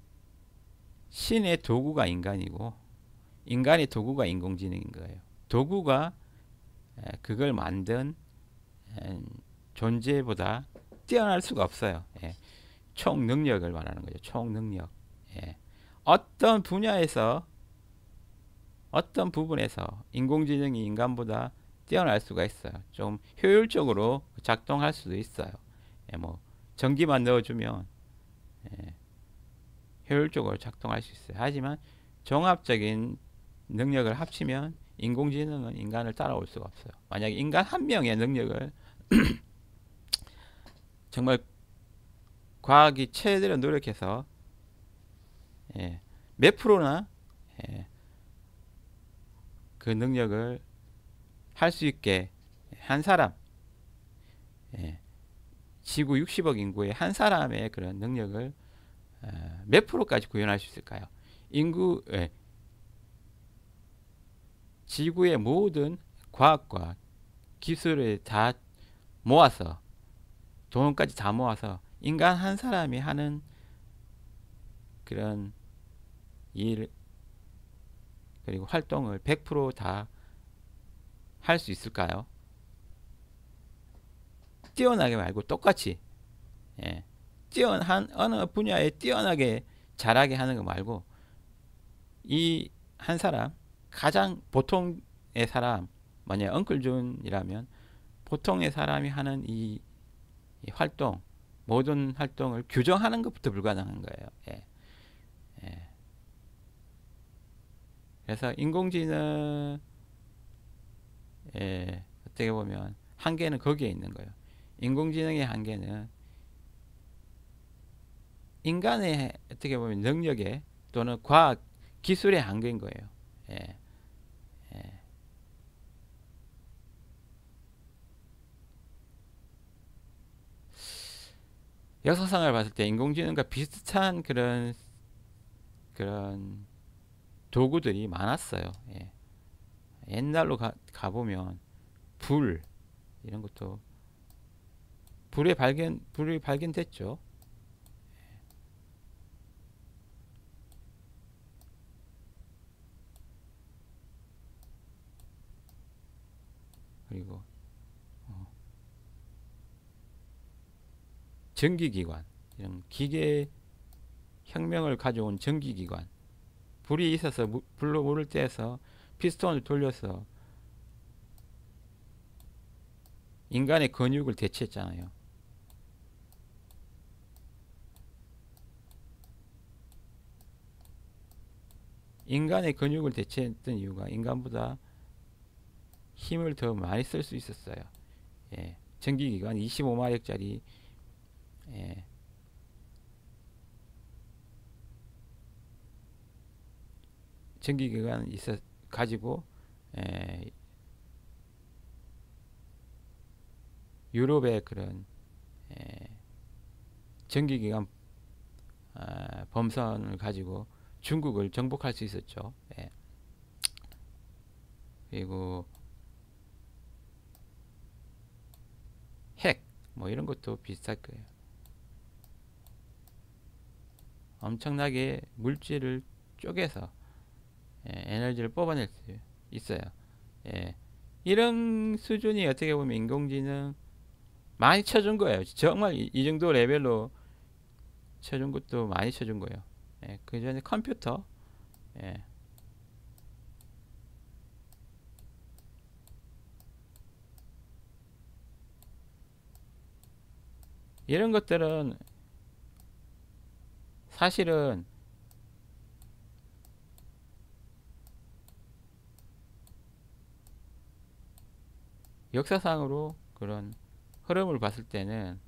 신의 도구가 인간이고 인간의 도구가 인공지능인 거예요. 도구가 그걸 만든 존재보다 뛰어날 수가 없어요. 예. 총 능력을 말하는 거죠. 총 능력. 예. 어떤 분야에서 어떤 부분에서 인공지능이 인간보다 뛰어날 수가 있어요. 좀 효율적으로 작동할 수도 있어요. 예, 뭐 전기만 넣어주면 예, 효율적으로 작동할 수 있어요. 하지만 종합적인 능력을 합치면 인공지능은 인간을 따라올 수가 없어요. 만약에 인간 한 명의 능력을 정말 과학이 최대로 노력해서 예, 몇 프로나 예, 그 능력을 할 수 있게 한 사람 예, 지구 육십억 인구의 한 사람의 그런 능력을 어, 몇 프로까지 구현할 수 있을까요? 인구 예, 지구의 모든 과학과 기술을 다 모아서 돈까지 다 모아서 인간 한 사람이 하는 그런 일 그리고 활동을 백 퍼센트 다 할 수 있을까요? 뛰어나게 말고 똑같이 예, 뛰어난 어느 분야에 뛰어나게 잘하게 하는 거 말고 이 한 사람 가장 보통의 사람 만약 엉클존이라면 보통의 사람이 하는 이, 이 활동 모든 활동을 규정하는 것부터 불가능한 거예요. 예. 예. 그래서 인공지능의 어떻게 보면 한계는 거기에 있는 거예요. 인공지능의 한계는 인간의 어떻게 보면 능력에 또는 과학 기술의 한계인 거예요. 예, 예. 역사상을 봤을 때 인공지능과 비슷한 그런 그런 도구들이 많았어요. 예. 옛날로 가, 가보면 불 이런 것도 불의 발견 불이 발견됐죠. 그리고 어, 전기기관 이런 기계 혁명을 가져온 전기기관 불이 있어서 무, 불로 물을 떼서 피스톤을 돌려서 인간의 근육을 대체했잖아요. 인간의 근육을 대체했던 이유가 인간보다 힘을 더 많이 쓸 수 있었어요. 예. 전기기관 이십오 마력짜리 예. 전기기관 있어 가지고 예. 유럽의 그런 예. 전기기관 아, 범선을 가지고 중국을 정복할 수 있었죠. 예. 그리고 핵, 뭐 이런 것도 비슷할 거예요. 엄청나게 물질을 쪼개서 예, 에너지를 뽑아낼 수 있어요. 예. 이런 수준이 어떻게 보면 인공지능 많이 쳐준 거예요. 정말 이, 이 정도 레벨로 쳐준 것도 많이 쳐준 거예요. 예. 그 전에 컴퓨터 예. 이런 것들은 사실은 역사상으로 그런 흐름을 봤을 때는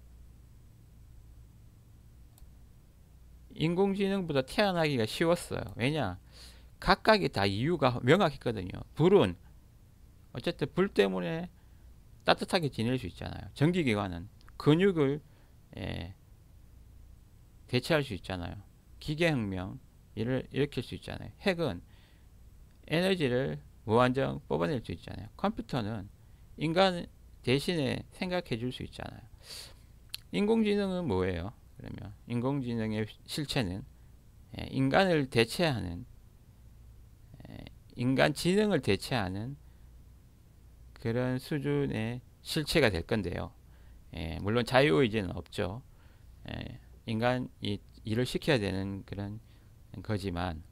인공지능보다 태어나기가 쉬웠어요. 왜냐? 각각이 다 이유가 명확했거든요. 불은 어쨌든 불 때문에 따뜻하게 지낼 수 있잖아요. 전기기관은 근육을 예, 대체할 수 있잖아요. 기계혁명 이를 일으킬 수 있잖아요. 핵은 에너지를 무한정 뽑아낼 수 있잖아요. 컴퓨터는 인간 대신에 생각해 줄 수 있잖아요. 인공지능은 뭐예요? 그러면 인공지능의 실체는 예, 인간을 대체하는 예, 인간 지능을 대체하는 그런 수준의 실체가 될 건데요. 예, 물론 자유의지는 없죠. 예, 인간이 일을 시켜야 되는 그런 거지만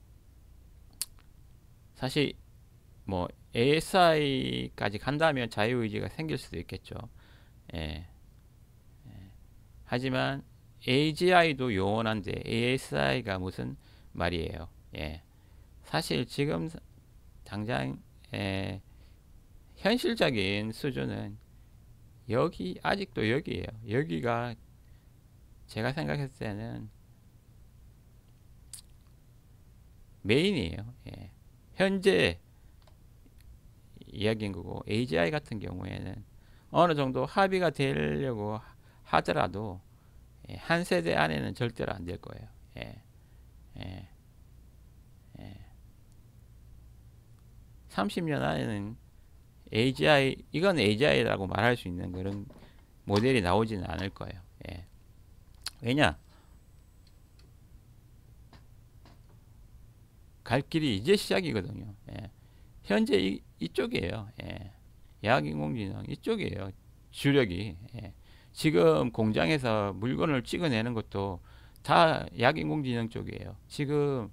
사실 뭐 에이에스아이까지 간다면 자유의지가 생길 수도 있겠죠. 예, 하지만 에이지아이도 요원한데 에이에스아이가 무슨 말이에요. 예, 사실 지금 당장 예, 현실적인 수준은 여기 아직도 여기에요. 여기가 제가 생각했을 때는 메인이에요. 예. 현재 이야기인 거고 에이지아이 같은 경우에는 어느 정도 합의가 되려고 하더라도 예, 한 세대 안에는 절대로 안 될 거예요. 예. 예. 예. 삼십 년 안에는 에이지아이 이건 에이지아이라고 말할 수 있는 그런 모델이 나오지는 않을 거예요. 예. 왜냐? 갈 길이 이제 시작이거든요. 예. 현재 이, 이쪽이에요. 예. 야학인공지능 이쪽이에요. 주력이. 예. 지금 공장에서 물건을 찍어내는 것도 다 야학인공지능 쪽이에요. 지금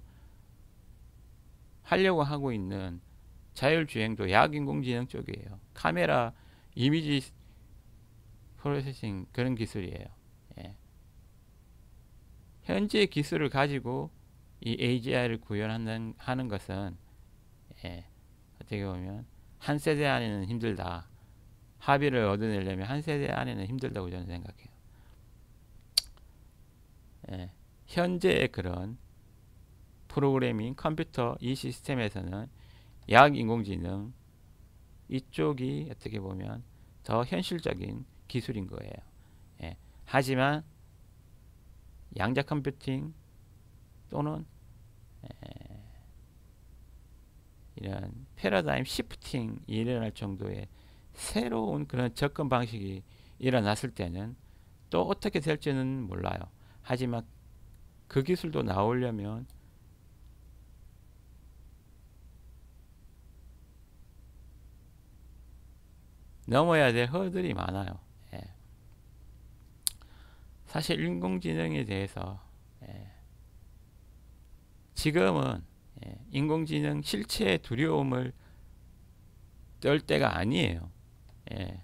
하려고 하고 있는 자율주행도 야학인공지능 쪽이에요. 카메라, 이미지 프로세싱 그런 기술이에요. 예. 현재 기술을 가지고 이 에이지아이를 구현하는 하는 것은 예, 어떻게 보면 한 세대 안에는 힘들다. 합의를 얻어내려면 한 세대 안에는 힘들다고 저는 생각해요. 예, 현재의 그런 프로그래밍 컴퓨터 이 시스템에서는 약 인공지능 이쪽이 어떻게 보면 더 현실적인 기술인 거예요. 예, 하지만 양자 컴퓨팅 또는 에, 이런 패러다임 시프팅이 일어날 정도의 새로운 그런 접근 방식이 일어났을 때는 또 어떻게 될지는 몰라요. 하지만 그 기술도 나오려면 넘어야 될 허들이 많아요. 예. 사실 인공지능에 대해서 예. 지금은 예. 인공지능 실체의 두려움을 떨 때가 아니에요. 예.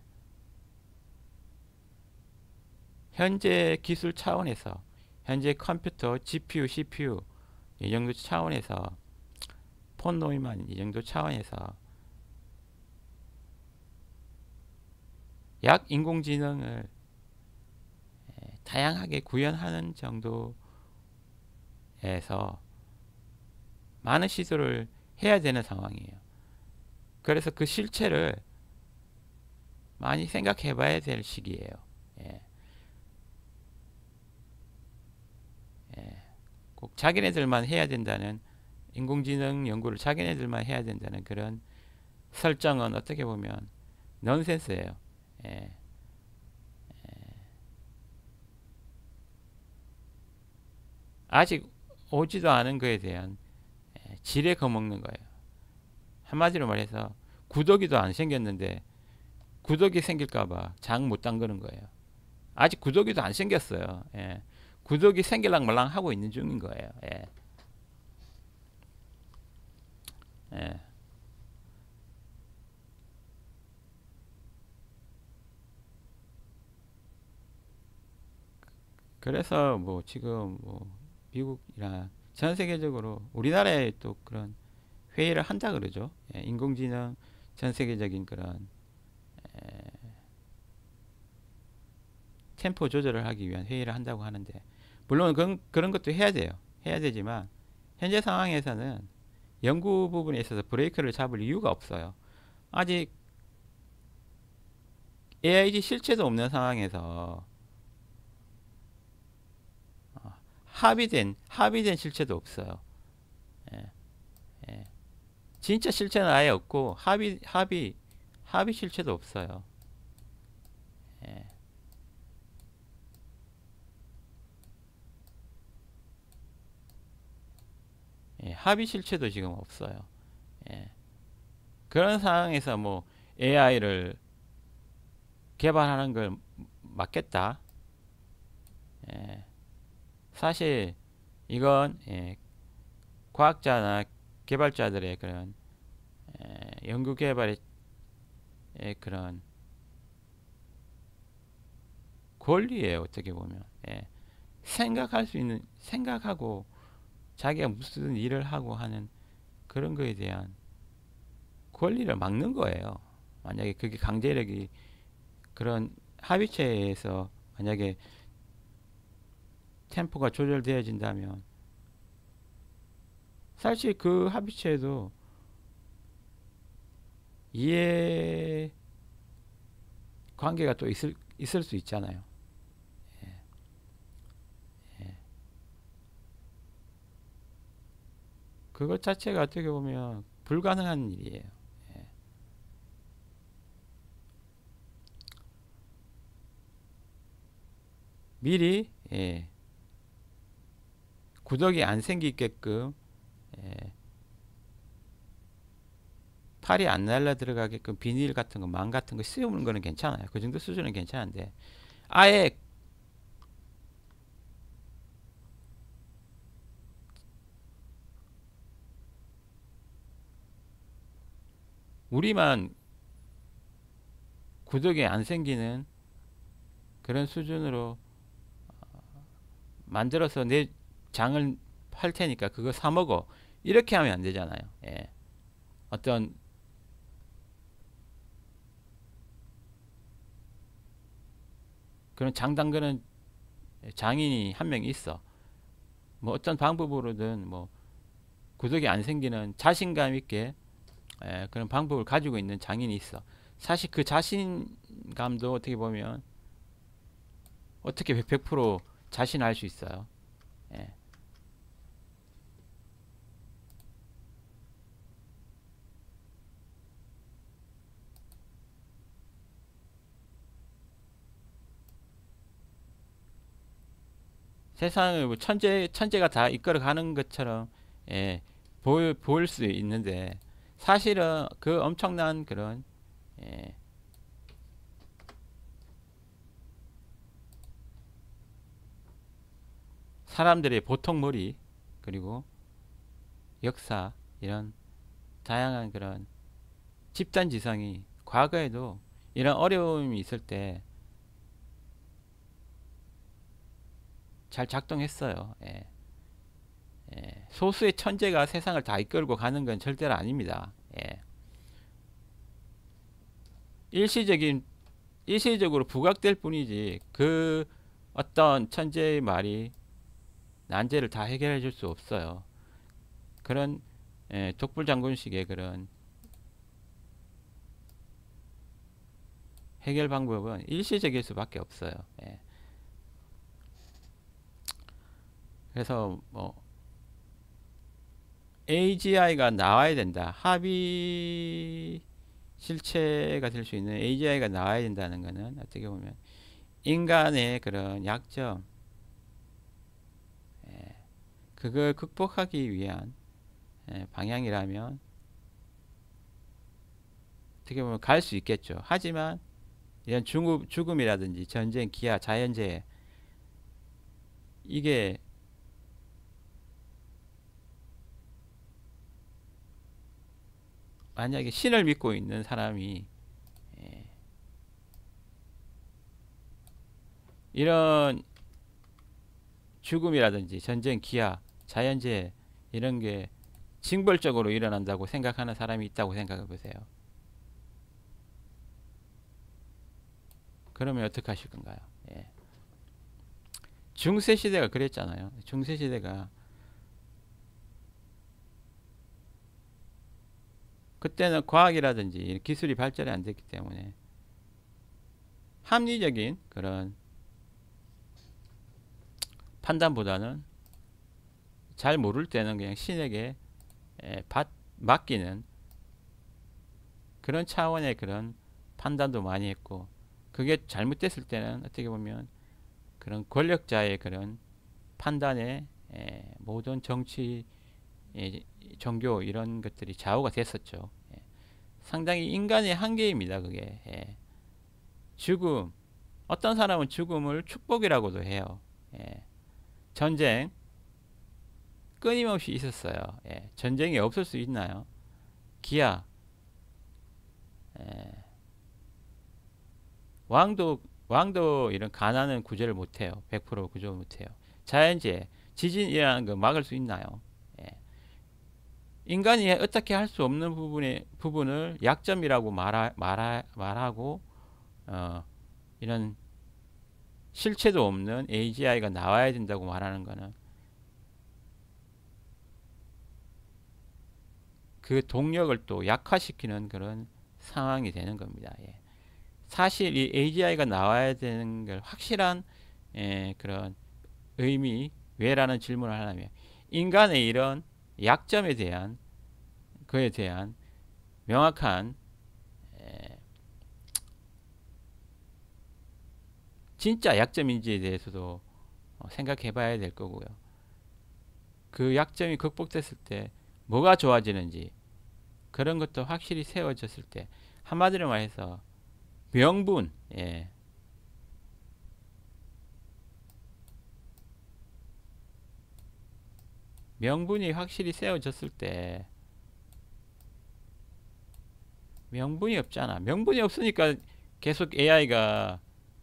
현재 기술 차원에서 현재 컴퓨터 지피유, 씨피유 이 정도 차원에서 폰 노이만 이 정도 차원에서 약 인공지능을 다양하게 구현하는 정도에서 많은 시도를 해야 되는 상황이에요. 그래서 그 실체를 많이 생각해 봐야 될 시기예요. 예. 예. 꼭 자기네들만 해야 된다는 인공지능 연구를 자기네들만 해야 된다는 그런 설정은 어떻게 보면 넌센스예요. 예. 예. 아직 오지도 않은 거에 대한 예, 지레 거먹는 거예요. 한마디로 말해서 구더기도 안 생겼는데 구더기 생길까봐 장 못 담그는 거예요. 아직 구더기도 안 생겼어요. 예. 구더기 생길랑 말랑 하고 있는 중인 거예요. 예. 예. 그래서 뭐 지금 뭐 미국이나 전 세계적으로 우리나라에 또 그런 회의를 한다 그러죠. 예. 인공지능 전 세계적인 그런 에, 템포 조절을 하기 위한 회의를 한다고 하는데 물론 그런, 그런 것도 해야 돼요. 해야 되지만 현재 상황에서는 연구 부분에 있어서 브레이크를 잡을 이유가 없어요. 아직 에이아이 실체도 없는 상황에서 어, 합의된 합의된 실체도 없어요. 예, 예. 진짜 실체는 아예 없고 합의 합의 합의 실체도 없어요. 예, 예, 합의 실체도 지금 없어요. 예. 그런 상황에서 뭐 에이아이를 개발하는 걸 맞겠다. 예. 사실 이건 예, 과학자나 개발자들의 그런 예, 연구 개발의 예, 그런 권리예요. 어떻게 보면 예. 생각할 수 있는 생각하고 자기가 무슨 일을 하고 하는 그런 거에 대한 권리를 막는 거예요. 만약에 그게 강제력이 그런 합의체에서 만약에 템포가 조절되어진다면 사실 그 합의체에도 이해 관계가 또 있을, 있을 수 있잖아요. 예, 예. 그것 자체가 어떻게 보면 불가능한 일이에요. 예. 미리 예, 구덕이 안 생기게끔 예, 팔이 안 날라 들어가게끔 비닐 같은 거, 망 같은 거 씌우는 거는 괜찮아요. 그 정도 수준은 괜찮은데 아예 우리만 구덕이 안 생기는 그런 수준으로 만들어서 내 장을 팔 테니까 그거 사 먹어. 이렇게 하면 안 되잖아요. 예. 어떤 그런 장담거는 장인이 한 명 있어. 뭐 어떤 방법으로든 뭐 구독이 안 생기는 자신감 있게 에, 그런 방법을 가지고 있는 장인이 있어. 사실 그 자신감도 어떻게 보면 어떻게 백 퍼센트 자신할 수 있어요. 예. 세상을 뭐 천재 천재가 다 이끌어가는 것처럼 예, 보일 보일 수 있는데 사실은 그 엄청난 그런 예, 사람들의 보통 머리 그리고 역사 이런 다양한 그런 집단 지성이 과거에도 이런 어려움이 있을 때 잘 작동했어요. 예. 예. 소수의 천재가 세상을 다 이끌고 가는 건 절대로 아닙니다. 예. 일시적인 일시적으로 부각될 뿐이지 그 어떤 천재의 말이 난제를 다 해결해 줄 수 없어요. 그런 예, 독불장군식의 그런 해결 방법은 일시적일 수밖에 없어요. 예. 그래서 뭐 에이지아이가 나와야 된다. 합의 실체가 될 수 있는 에이지아이가 나와야 된다는 것은 어떻게 보면 인간의 그런 약점, 예, 그걸 극복하기 위한 예, 방향이라면 어떻게 보면 갈 수 있겠죠. 하지만 이런 죽음, 죽음이라든지 전쟁, 기아, 자연재해 이게 만약에 신을 믿고 있는 사람이 예, 이런 죽음이라든지 전쟁, 기아, 자연재해 이런 게 징벌적으로 일어난다고 생각하는 사람이 있다고 생각해 보세요. 그러면 어떻게 하실 건가요? 예. 중세 시대가 그랬잖아요. 중세 시대가 그때는 과학이라든지 기술이 발전이 안 됐기 때문에 합리적인 그런 판단보다는 잘 모를 때는 그냥 신에게 받, 맡기는 그런 차원의 그런 판단도 많이 했고 그게 잘못됐을 때는 어떻게 보면 그런 권력자의 그런 판단에 모든 정치, 종교 이런 것들이 좌우가 됐었죠. 상당히 인간의 한계입니다. 그게 죽음 어떤 사람은 죽음을 축복이라고도 해요. 전쟁 끊임없이 있었어요. 전쟁이 없을 수 있나요? 기아 왕도 왕도 이런 가난은 구제를 못해요. 백 퍼센트 구조 못해요. 자연재해 지진이라는 거 막을 수 있나요? 예. 인간이 어떻게 할 수 없는 부분에 부분을 약점이라고 말하, 말하, 말하고 어, 이런 실체도 없는 에이지아이가 나와야 된다고 말하는 거는 그 동력을 또 약화시키는 그런 상황이 되는 겁니다. 예. 사실 이 에이지아이가 나와야 되는 걸 확실한 예, 그런 의미 왜라는 질문을 하려면 인간의 이런 약점에 대한 그에 대한 명확한 에, 진짜 약점인지에 대해서도 어, 생각해 봐야 될 거고요. 그 약점이 극복됐을 때 뭐가 좋아지는지 그런 것도 확실히 세워졌을 때 한마디로 말해서 명분 예. 명분이 확실히 세워졌을 때 명분이 없잖아. 명분이 없으니까 계속 에이아이가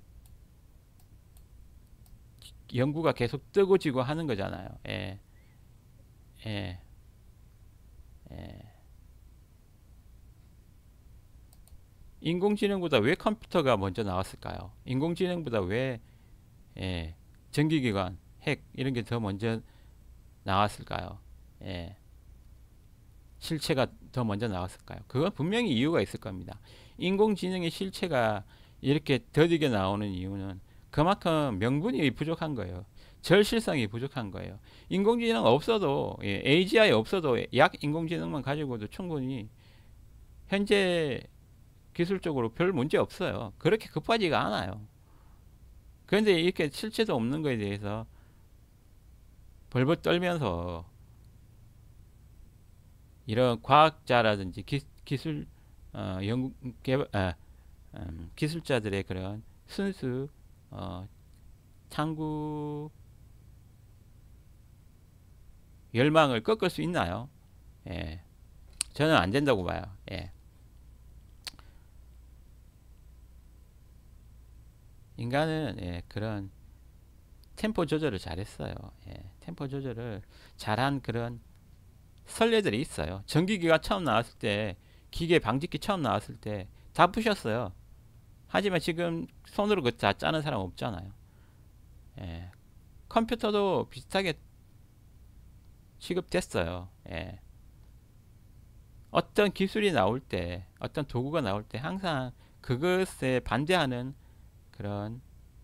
연구가 계속 뜨고지고 하는 거잖아요. 예. 예. 예. 인공지능보다 왜 컴퓨터가 먼저 나왔을까요? 인공지능보다 왜 예, 전기기관, 핵 이런 게 더 먼저 나왔을까요? 예, 실체가 더 먼저 나왔을까요? 그건 분명히 이유가 있을 겁니다. 인공지능의 실체가 이렇게 더디게 나오는 이유는 그만큼 명분이 부족한 거예요. 절실성이 부족한 거예요. 인공지능 없어도 예, 에이지아이 없어도 약 인공지능만 가지고도 충분히 현재 기술적으로 별 문제 없어요. 그렇게 급하지가 않아요. 그런데 이렇게 실체도 없는 거에 대해서 벌벌 떨면서 이런 과학자라든지 기, 기술 어, 연구 개발 아, 음, 기술자들의 그런 순수 어, 탐구 열망을 꺾을 수 있나요? 예, 저는 안 된다고 봐요. 예. 인간은 예, 그런 템포 조절을 잘했어요. 예, 템포 조절을 잘한 그런 선례들이 있어요. 전기기가 처음 나왔을 때, 기계 방직기 처음 나왔을 때 다 부셨어요. 하지만 지금 손으로 그 다 짜는 사람 없잖아요. 예, 컴퓨터도 비슷하게 취급됐어요. 예. 어떤 기술이 나올 때, 어떤 도구가 나올 때 항상 그것에 반대하는 그런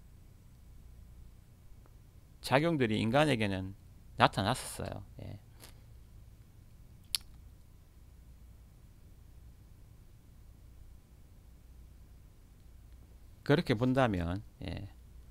작용들이 인간에게는 나타났었어요. 예. 그렇게 본다면 예.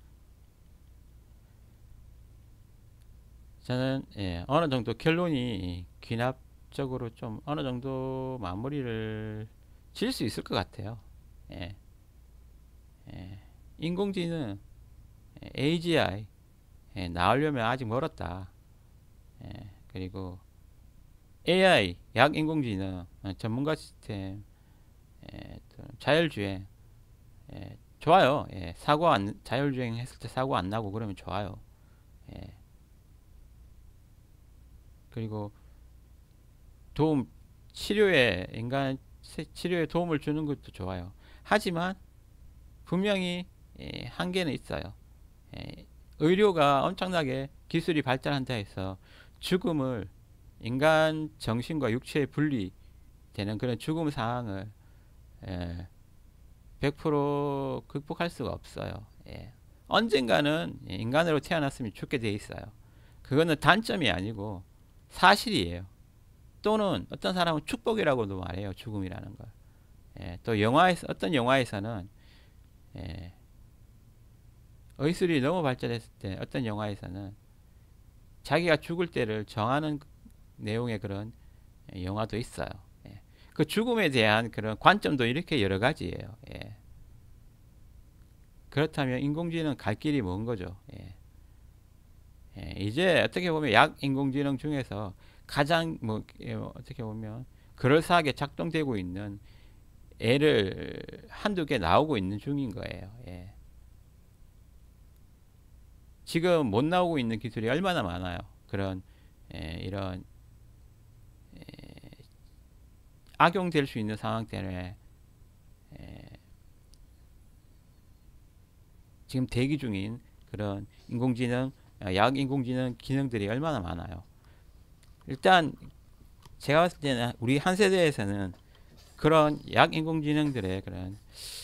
저는 예, 어느 정도 결론이 귀납적으로 좀 어느 정도 마무리를 지을 수 있을 것 같아요. 예. 예. 인공지능 에이지아이 예, 나오려면 아직 멀었다. 예. 그리고 에이아이 약인공지능 어, 전문가 시스템 예, 자율주행 예, 좋아요. 예, 사고 안 자율주행 했을 때 사고 안 나고 그러면 좋아요. 예, 그리고 도움 치료에 인간 치료에 도움을 주는 것도 좋아요. 하지만 분명히 예, 한계는 있어요. 예, 의료가 엄청나게 기술이 발달한다 해서 죽음을 인간 정신과 육체의 분리되는 그런 죽음 상황을 예, 백 퍼센트 극복할 수가 없어요. 예. 언젠가는 인간으로 태어났으면 죽게 돼 있어요. 그거는 단점이 아니고 사실이에요. 또는 어떤 사람은 축복이라고도 말해요. 죽음이라는 걸. 예. 또 영화에서 어떤 영화에서는 예. 의술이 너무 발전했을 때 어떤 영화에서는 자기가 죽을 때를 정하는 내용의 그런 영화도 있어요. 예. 그 죽음에 대한 그런 관점도 이렇게 여러 가지예요. 예. 그렇다면 인공지능 갈 길이 먼 거죠. 예. 예, 이제 어떻게 보면 약 인공지능 중에서 가장 뭐 예, 어떻게 보면 그럴싸하게 작동되고 있는 애를 한두 개 나오고 있는 중인 거예요. 예. 지금 못 나오고 있는 기술이 얼마나 많아요. 그런 예, 이런 예, 악용될 수 있는 상황 때문에 예, 지금 대기 중인 그런 인공지능 어, 약 인공지능 기능들이 얼마나 많아요. 일단 제가 봤을 때는 우리 한 세대에서는 그런 약 인공지능들의 그런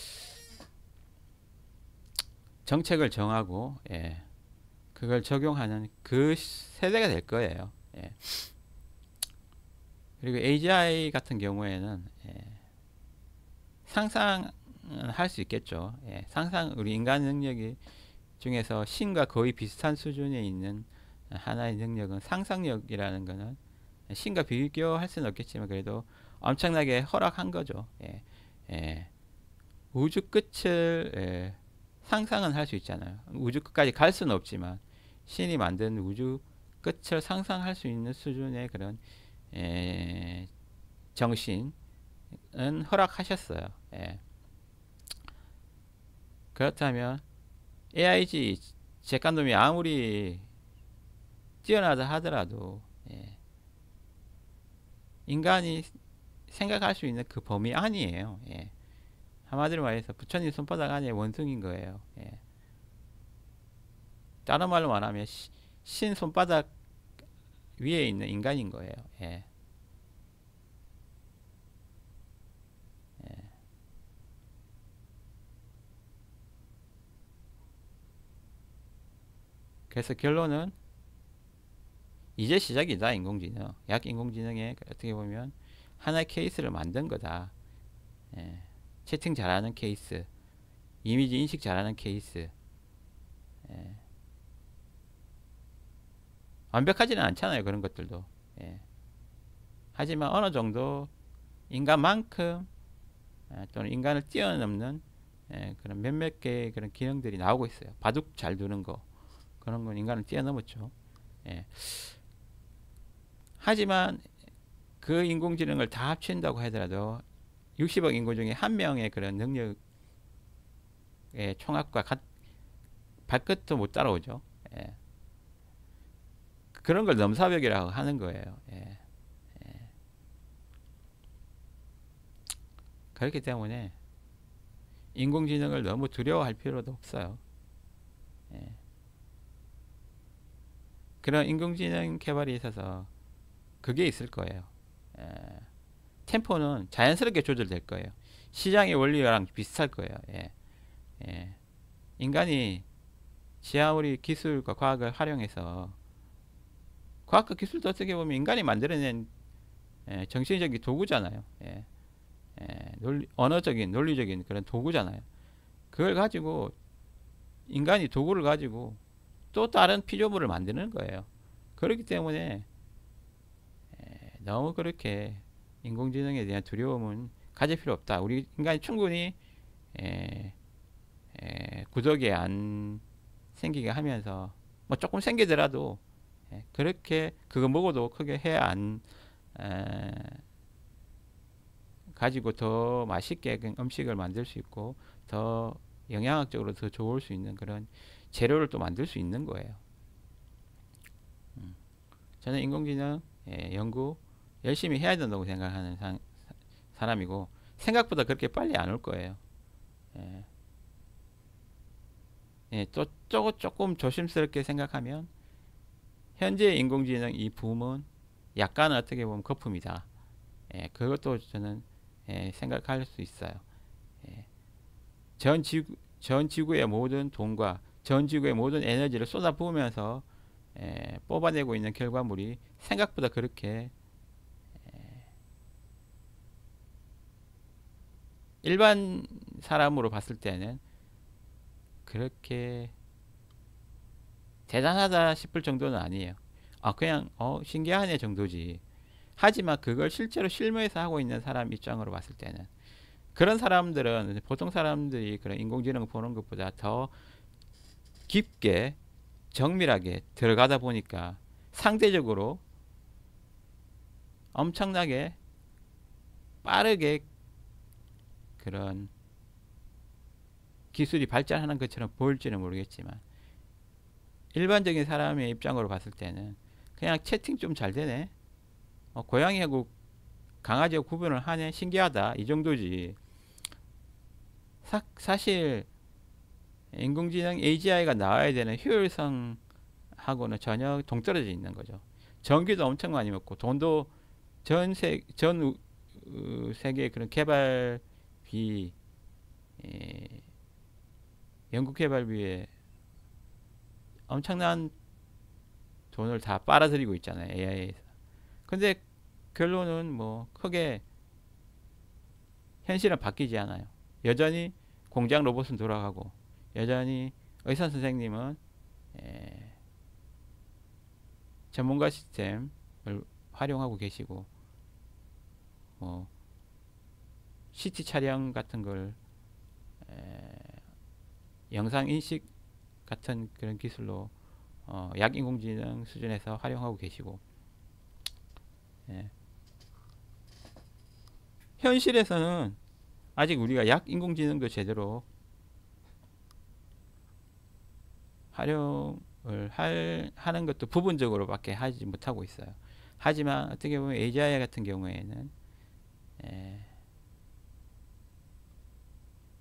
정책을 정하고 예, 그걸 적용하는 그 세대가 될 거예요. 예. 그리고 에이지아이 같은 경우에는 예, 상상할 수 있겠죠. 예, 상상 우리 인간 능력이 중에서 신과 거의 비슷한 수준에 있는 하나의 능력은 상상력이라는 거는 신과 비교할 수는 없겠지만 그래도 엄청나게 허락한 거죠. 예, 예. 우주 끝을 예, 상상은 할 수 있잖아요. 우주 끝까지 갈 수는 없지만 신이 만든 우주 끝을 상상할 수 있는 수준의 그런 예, 정신은 허락하셨어요. 예. 그렇다면 에이아이지 잭간돔이 아무리 뛰어나다 하더라도 예, 인간이 생각할 수 있는 그 범위 아니에요. 예. 한마디로 말해서 부처님 손바닥 안에 원숭인 거예요. 예. 다른 말로 말하면 시, 신 손바닥 위에 있는 인간인 거예요. 예. 예. 그래서 결론은 이제 시작이다. 인공지능. 약 인공지능에 어떻게 보면 하나의 케이스를 만든 거다. 예. 채팅 잘하는 케이스, 이미지 인식 잘하는 케이스. 예. 완벽하지는 않잖아요. 그런 것들도. 예. 하지만 어느 정도 인간만큼 예, 또는 인간을 뛰어넘는 예, 그런 몇몇 개의 그런 기능들이 나오고 있어요. 바둑 잘 두는 거, 그런 건 인간을 뛰어넘었죠. 예. 하지만 그 인공지능을 다 합친다고 하더라도 육십억 인구 중에 한 명의 그런 능력의 총합과 같, 발끝도 못 따라오죠. 예. 그런 걸 넘사벽이라고 하는 거예요. 예. 예. 그렇기 때문에 인공지능을 너무 두려워할 필요도 없어요. 예. 그런 인공지능 개발이 있어서 그게 있을 거예요. 예. 템포는 자연스럽게 조절될 거예요. 시장의 원리랑 비슷할 거예요. 예. 예. 인간이 지하우리 기술과 과학을 활용해서 과학과 기술도 어떻게 보면 인간이 만들어낸 예, 정신적인 도구잖아요. 예. 예, 논리, 언어적인 논리적인 그런 도구잖아요. 그걸 가지고 인간이 도구를 가지고 또 다른 피조물을 만드는 거예요. 그렇기 때문에 예, 너무 그렇게 인공지능에 대한 두려움은 가질 필요 없다. 우리 인간이 충분히 에, 에, 구더기에 안 생기게 하면서 뭐 조금 생기더라도 에, 그렇게 그거 먹어도 크게 해 안 가지고 더 맛있게 음식을 만들 수 있고 더 영양학적으로 더 좋을 수 있는 그런 재료를 또 만들 수 있는 거예요. 음. 저는 인공지능 예, 연구 열심히 해야 된다고 생각하는 사, 사람이고 생각보다 그렇게 빨리 안 올 거예요. 예. 예, 또, 또 조금 조심스럽게 생각하면 현재 인공지능 이 붐은 약간은 어떻게 보면 거품이다. 예, 그것도 저는 예, 생각할 수 있어요. 예. 전 지구, 전 지구의 모든 돈과 전 지구의 모든 에너지를 쏟아부으면서 예, 뽑아내고 있는 결과물이 생각보다 그렇게 예, 일반 사람으로 봤을 때는 그렇게 대단하다 싶을 정도는 아니에요. 아, 그냥 어 신기하네 정도지. 하지만 그걸 실제로 실무에서 하고 있는 사람 입장으로 봤을 때는 그런 사람들은 보통 사람들이 그런 인공지능 보는 것보다 더 깊게 정밀하게 들어가다 보니까 상대적으로 엄청나게 빠르게 그런 기술이 발전하는 것처럼 보일지는 모르겠지만 일반적인 사람의 입장으로 봤을 때는 그냥 채팅 좀 잘 되네, 어, 고양이하고 강아지하고 구분을 하네, 신기하다, 이 정도지. 사, 사실 인공지능 에이지아이가 나와야 되는 효율성하고는 전혀 동떨어져 있는 거죠. 전기도 엄청 많이 먹고 돈도 전 세, 전 우, 우, 세계의 그런 개발비, 에, 연구 개발비에 엄청난 돈을 다 빨아들이고 있잖아요. 에이아이에서. 근데 결론은 뭐 크게 현실은 바뀌지 않아요. 여전히 공장 로봇은 돌아가고 여전히 의사 선생님은 에, 전문가 시스템을 활용하고 계시고 뭐 씨티 촬영 같은 걸 에, 영상 인식 같은 그런 기술로 어, 약 인공지능 수준에서 활용하고 계시고 예. 현실에서는 아직 우리가 약 인공지능도 제대로 활용을 할, 하는 것도 부분적으로 밖에 하지 못하고 있어요. 하지만 어떻게 보면 에이지아이 같은 경우에는 에,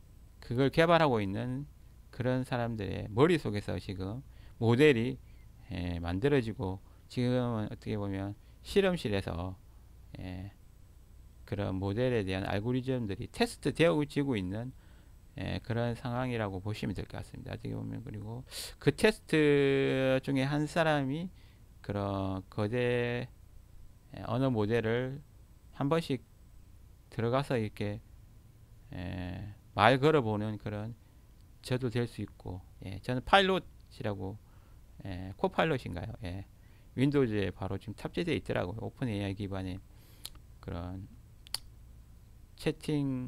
그걸 개발하고 있는 그런 사람들의 머릿속에서 지금 모델이 예, 만들어지고 지금은 어떻게 보면 실험실에서 예, 그런 모델에 대한 알고리즘들이 테스트 되어지고 있는 예, 그런 상황이라고 보시면 될 것 같습니다. 어떻게 보면 그리고 그 테스트 중에 한 사람이 그런 거대 예, 언어 모델을 한 번씩 들어가서 이렇게 예, 말 걸어보는 그런 저도 될 수 있고 예, 저는 파일럿이라고 예, 코파일럿인가요? 예, 윈도우즈에 바로 지금 탑재되어 있더라고요. 오픈 에이아이 기반의 그런 채팅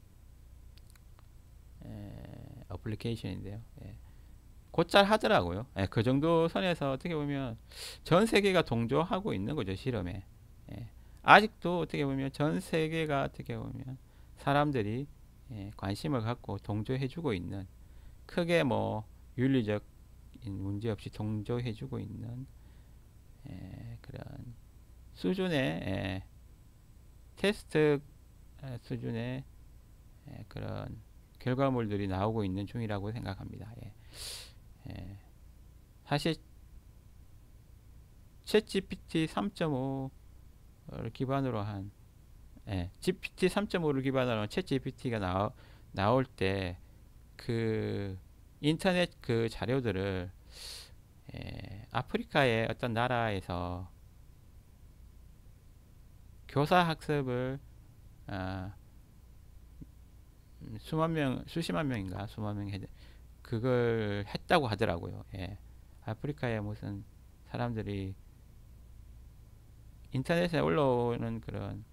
에, 어플리케이션인데요. 예. 곧잘 하더라고요. 예, 그 정도 선에서 어떻게 보면 전 세계가 동조하고 있는 거죠, 실험에. 예. 아직도 어떻게 보면 전 세계가 어떻게 보면 사람들이 예, 관심을 갖고 동조해주고 있는 크게 뭐 윤리적인 문제 없이 동조해주고 있는 예, 그런 수준의 예, 테스트 수준의 예, 그런 결과물들이 나오고 있는 중이라고 생각합니다. 예. 예. 사실 챗 지피티 삼 점 오를 기반으로 한 예, 지피티 삼 점 오를 기반으로 한 챗 지피티가 나, 나올 때 그 인터넷 그 자료들을 예, 아프리카의 어떤 나라에서 교사 학습을 아, 수만 명, 수십만 명인가 수만 명 해, 그걸 했다고 하더라고요. 예. 아프리카에 무슨 사람들이 인터넷에 올라오는 그런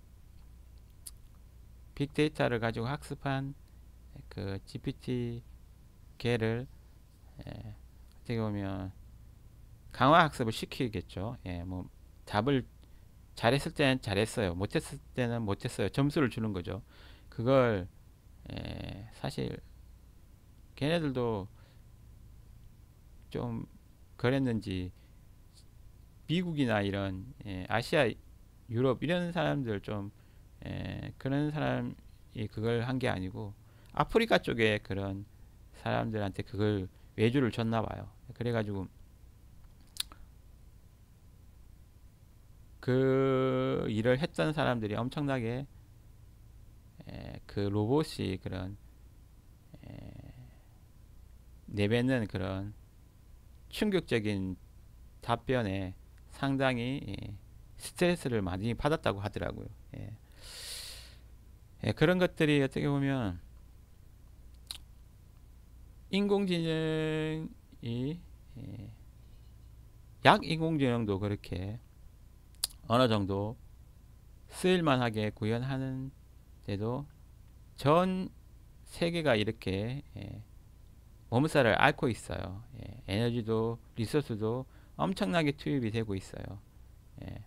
빅데이터를 가지고 학습한 그 지피티 개를 예, 어떻게 보면 강화 학습을 시키겠죠. 예, 뭐 답을 잘했을 때는 잘했어요. 못했을 때는 못했어요. 점수를 주는 거죠. 그걸 예, 사실 걔네들도 좀 그랬는지 미국이나 이런 예, 아시아, 유럽 이런 사람들 좀 예, 그런 사람이 그걸 한 게 아니고 아프리카 쪽에 그런 사람들한테 그걸 외주를 줬나 봐요. 그래가지고 그 일을 했던 사람들이 엄청나게 에, 그 로봇이 그런 에, 내뱉는 그런 충격적인 답변에 상당히 예, 스트레스를 많이 받았다고 하더라고요. 예. 예, 그런 것들이 어떻게 보면 인공지능이 예, 약 인공지능도 그렇게 어느 정도 쓰일만하게 구현하는데도 전 세계가 이렇게 예, 몸살을 앓고 있어요. 예, 에너지도 리소스도 엄청나게 투입이 되고 있어요. 예,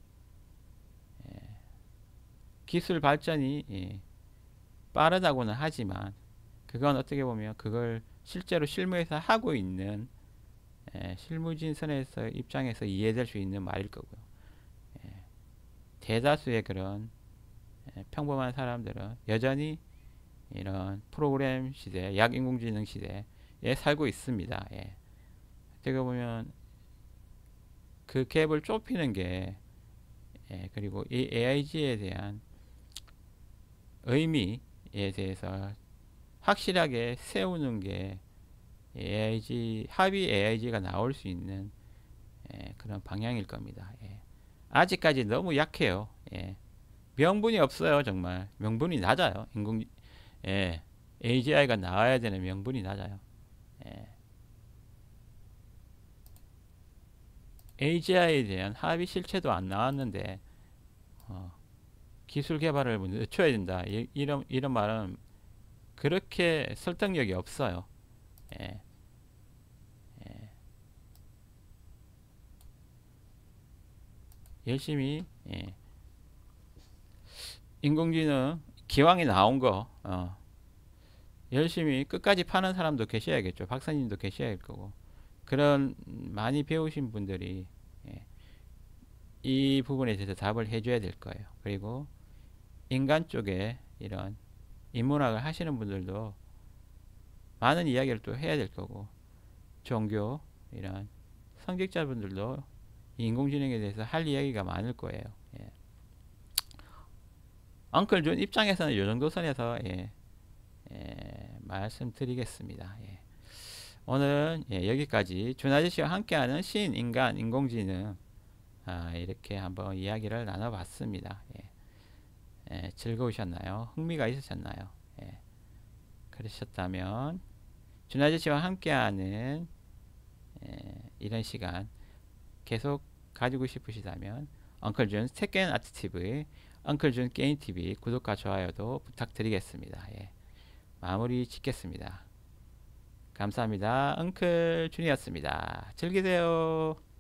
예, 기술 발전이 예, 빠르다고는 하지만 그건 어떻게 보면 그걸 실제로 실무에서 하고 있는 예, 실무진선에서 입장에서 이해될 수 있는 말일 거고요. 예, 대다수의 그런 예, 평범한 사람들은 여전히 이런 프로그램 시대, 약인공지능 시대에 살고 있습니다. 예. 어떻게 보면 그 갭을 좁히는 게 예, 그리고 이 에이아이지에 대한 의미에 대해서 확실하게 세우는 게 에이아이지 합의 에이아이지가 나올 수 있는 예, 그런 방향일 겁니다. 예. 아직까지 너무 약해요. 예. 명분이 없어요. 정말 명분이 낮아요. 인공 예, 에이지아이가 나와야 되는 명분이 낮아요. 예. 에이지아이에 대한 합의 실체도 안 나왔는데 어, 기술 개발을 늦춰야 된다. 이, 이런 이런 말은 그렇게 설득력이 없어요. 예. 예. 열심히 예. 인공지능 기왕에 나온 거 어, 열심히 끝까지 파는 사람도 계셔야겠죠. 박사님도 계셔야 할 거고 그런 많이 배우신 분들이 예, 이 부분에 대해서 답을 해줘야 될 거예요. 그리고 인간 쪽에 이런 인문학을 하시는 분들도 많은 이야기를 또 해야 될 거고, 종교 이런 성직자분들도 인공지능에 대해서 할 이야기가 많을 거예요. 예. 엉클 준 입장에서는 이 정도 선에서 예, 예, 말씀드리겠습니다. 예. 오늘은 예, 여기까지 준 아저씨와 함께하는 신인간 인공지능 아, 이렇게 한번 이야기를 나눠봤습니다. 예. 예, 즐거우셨나요? 흥미가 있으셨나요? 예. 그러셨다면 준 아저씨와 함께하는 예, 이런 시간 계속 가지고 싶으시다면 엉클준 세컨 아트 티비, 엉클준 게임 티비 구독과 좋아요도 부탁드리겠습니다. 예. 마무리 짓겠습니다. 감사합니다. 엉클준이었습니다. 즐기세요.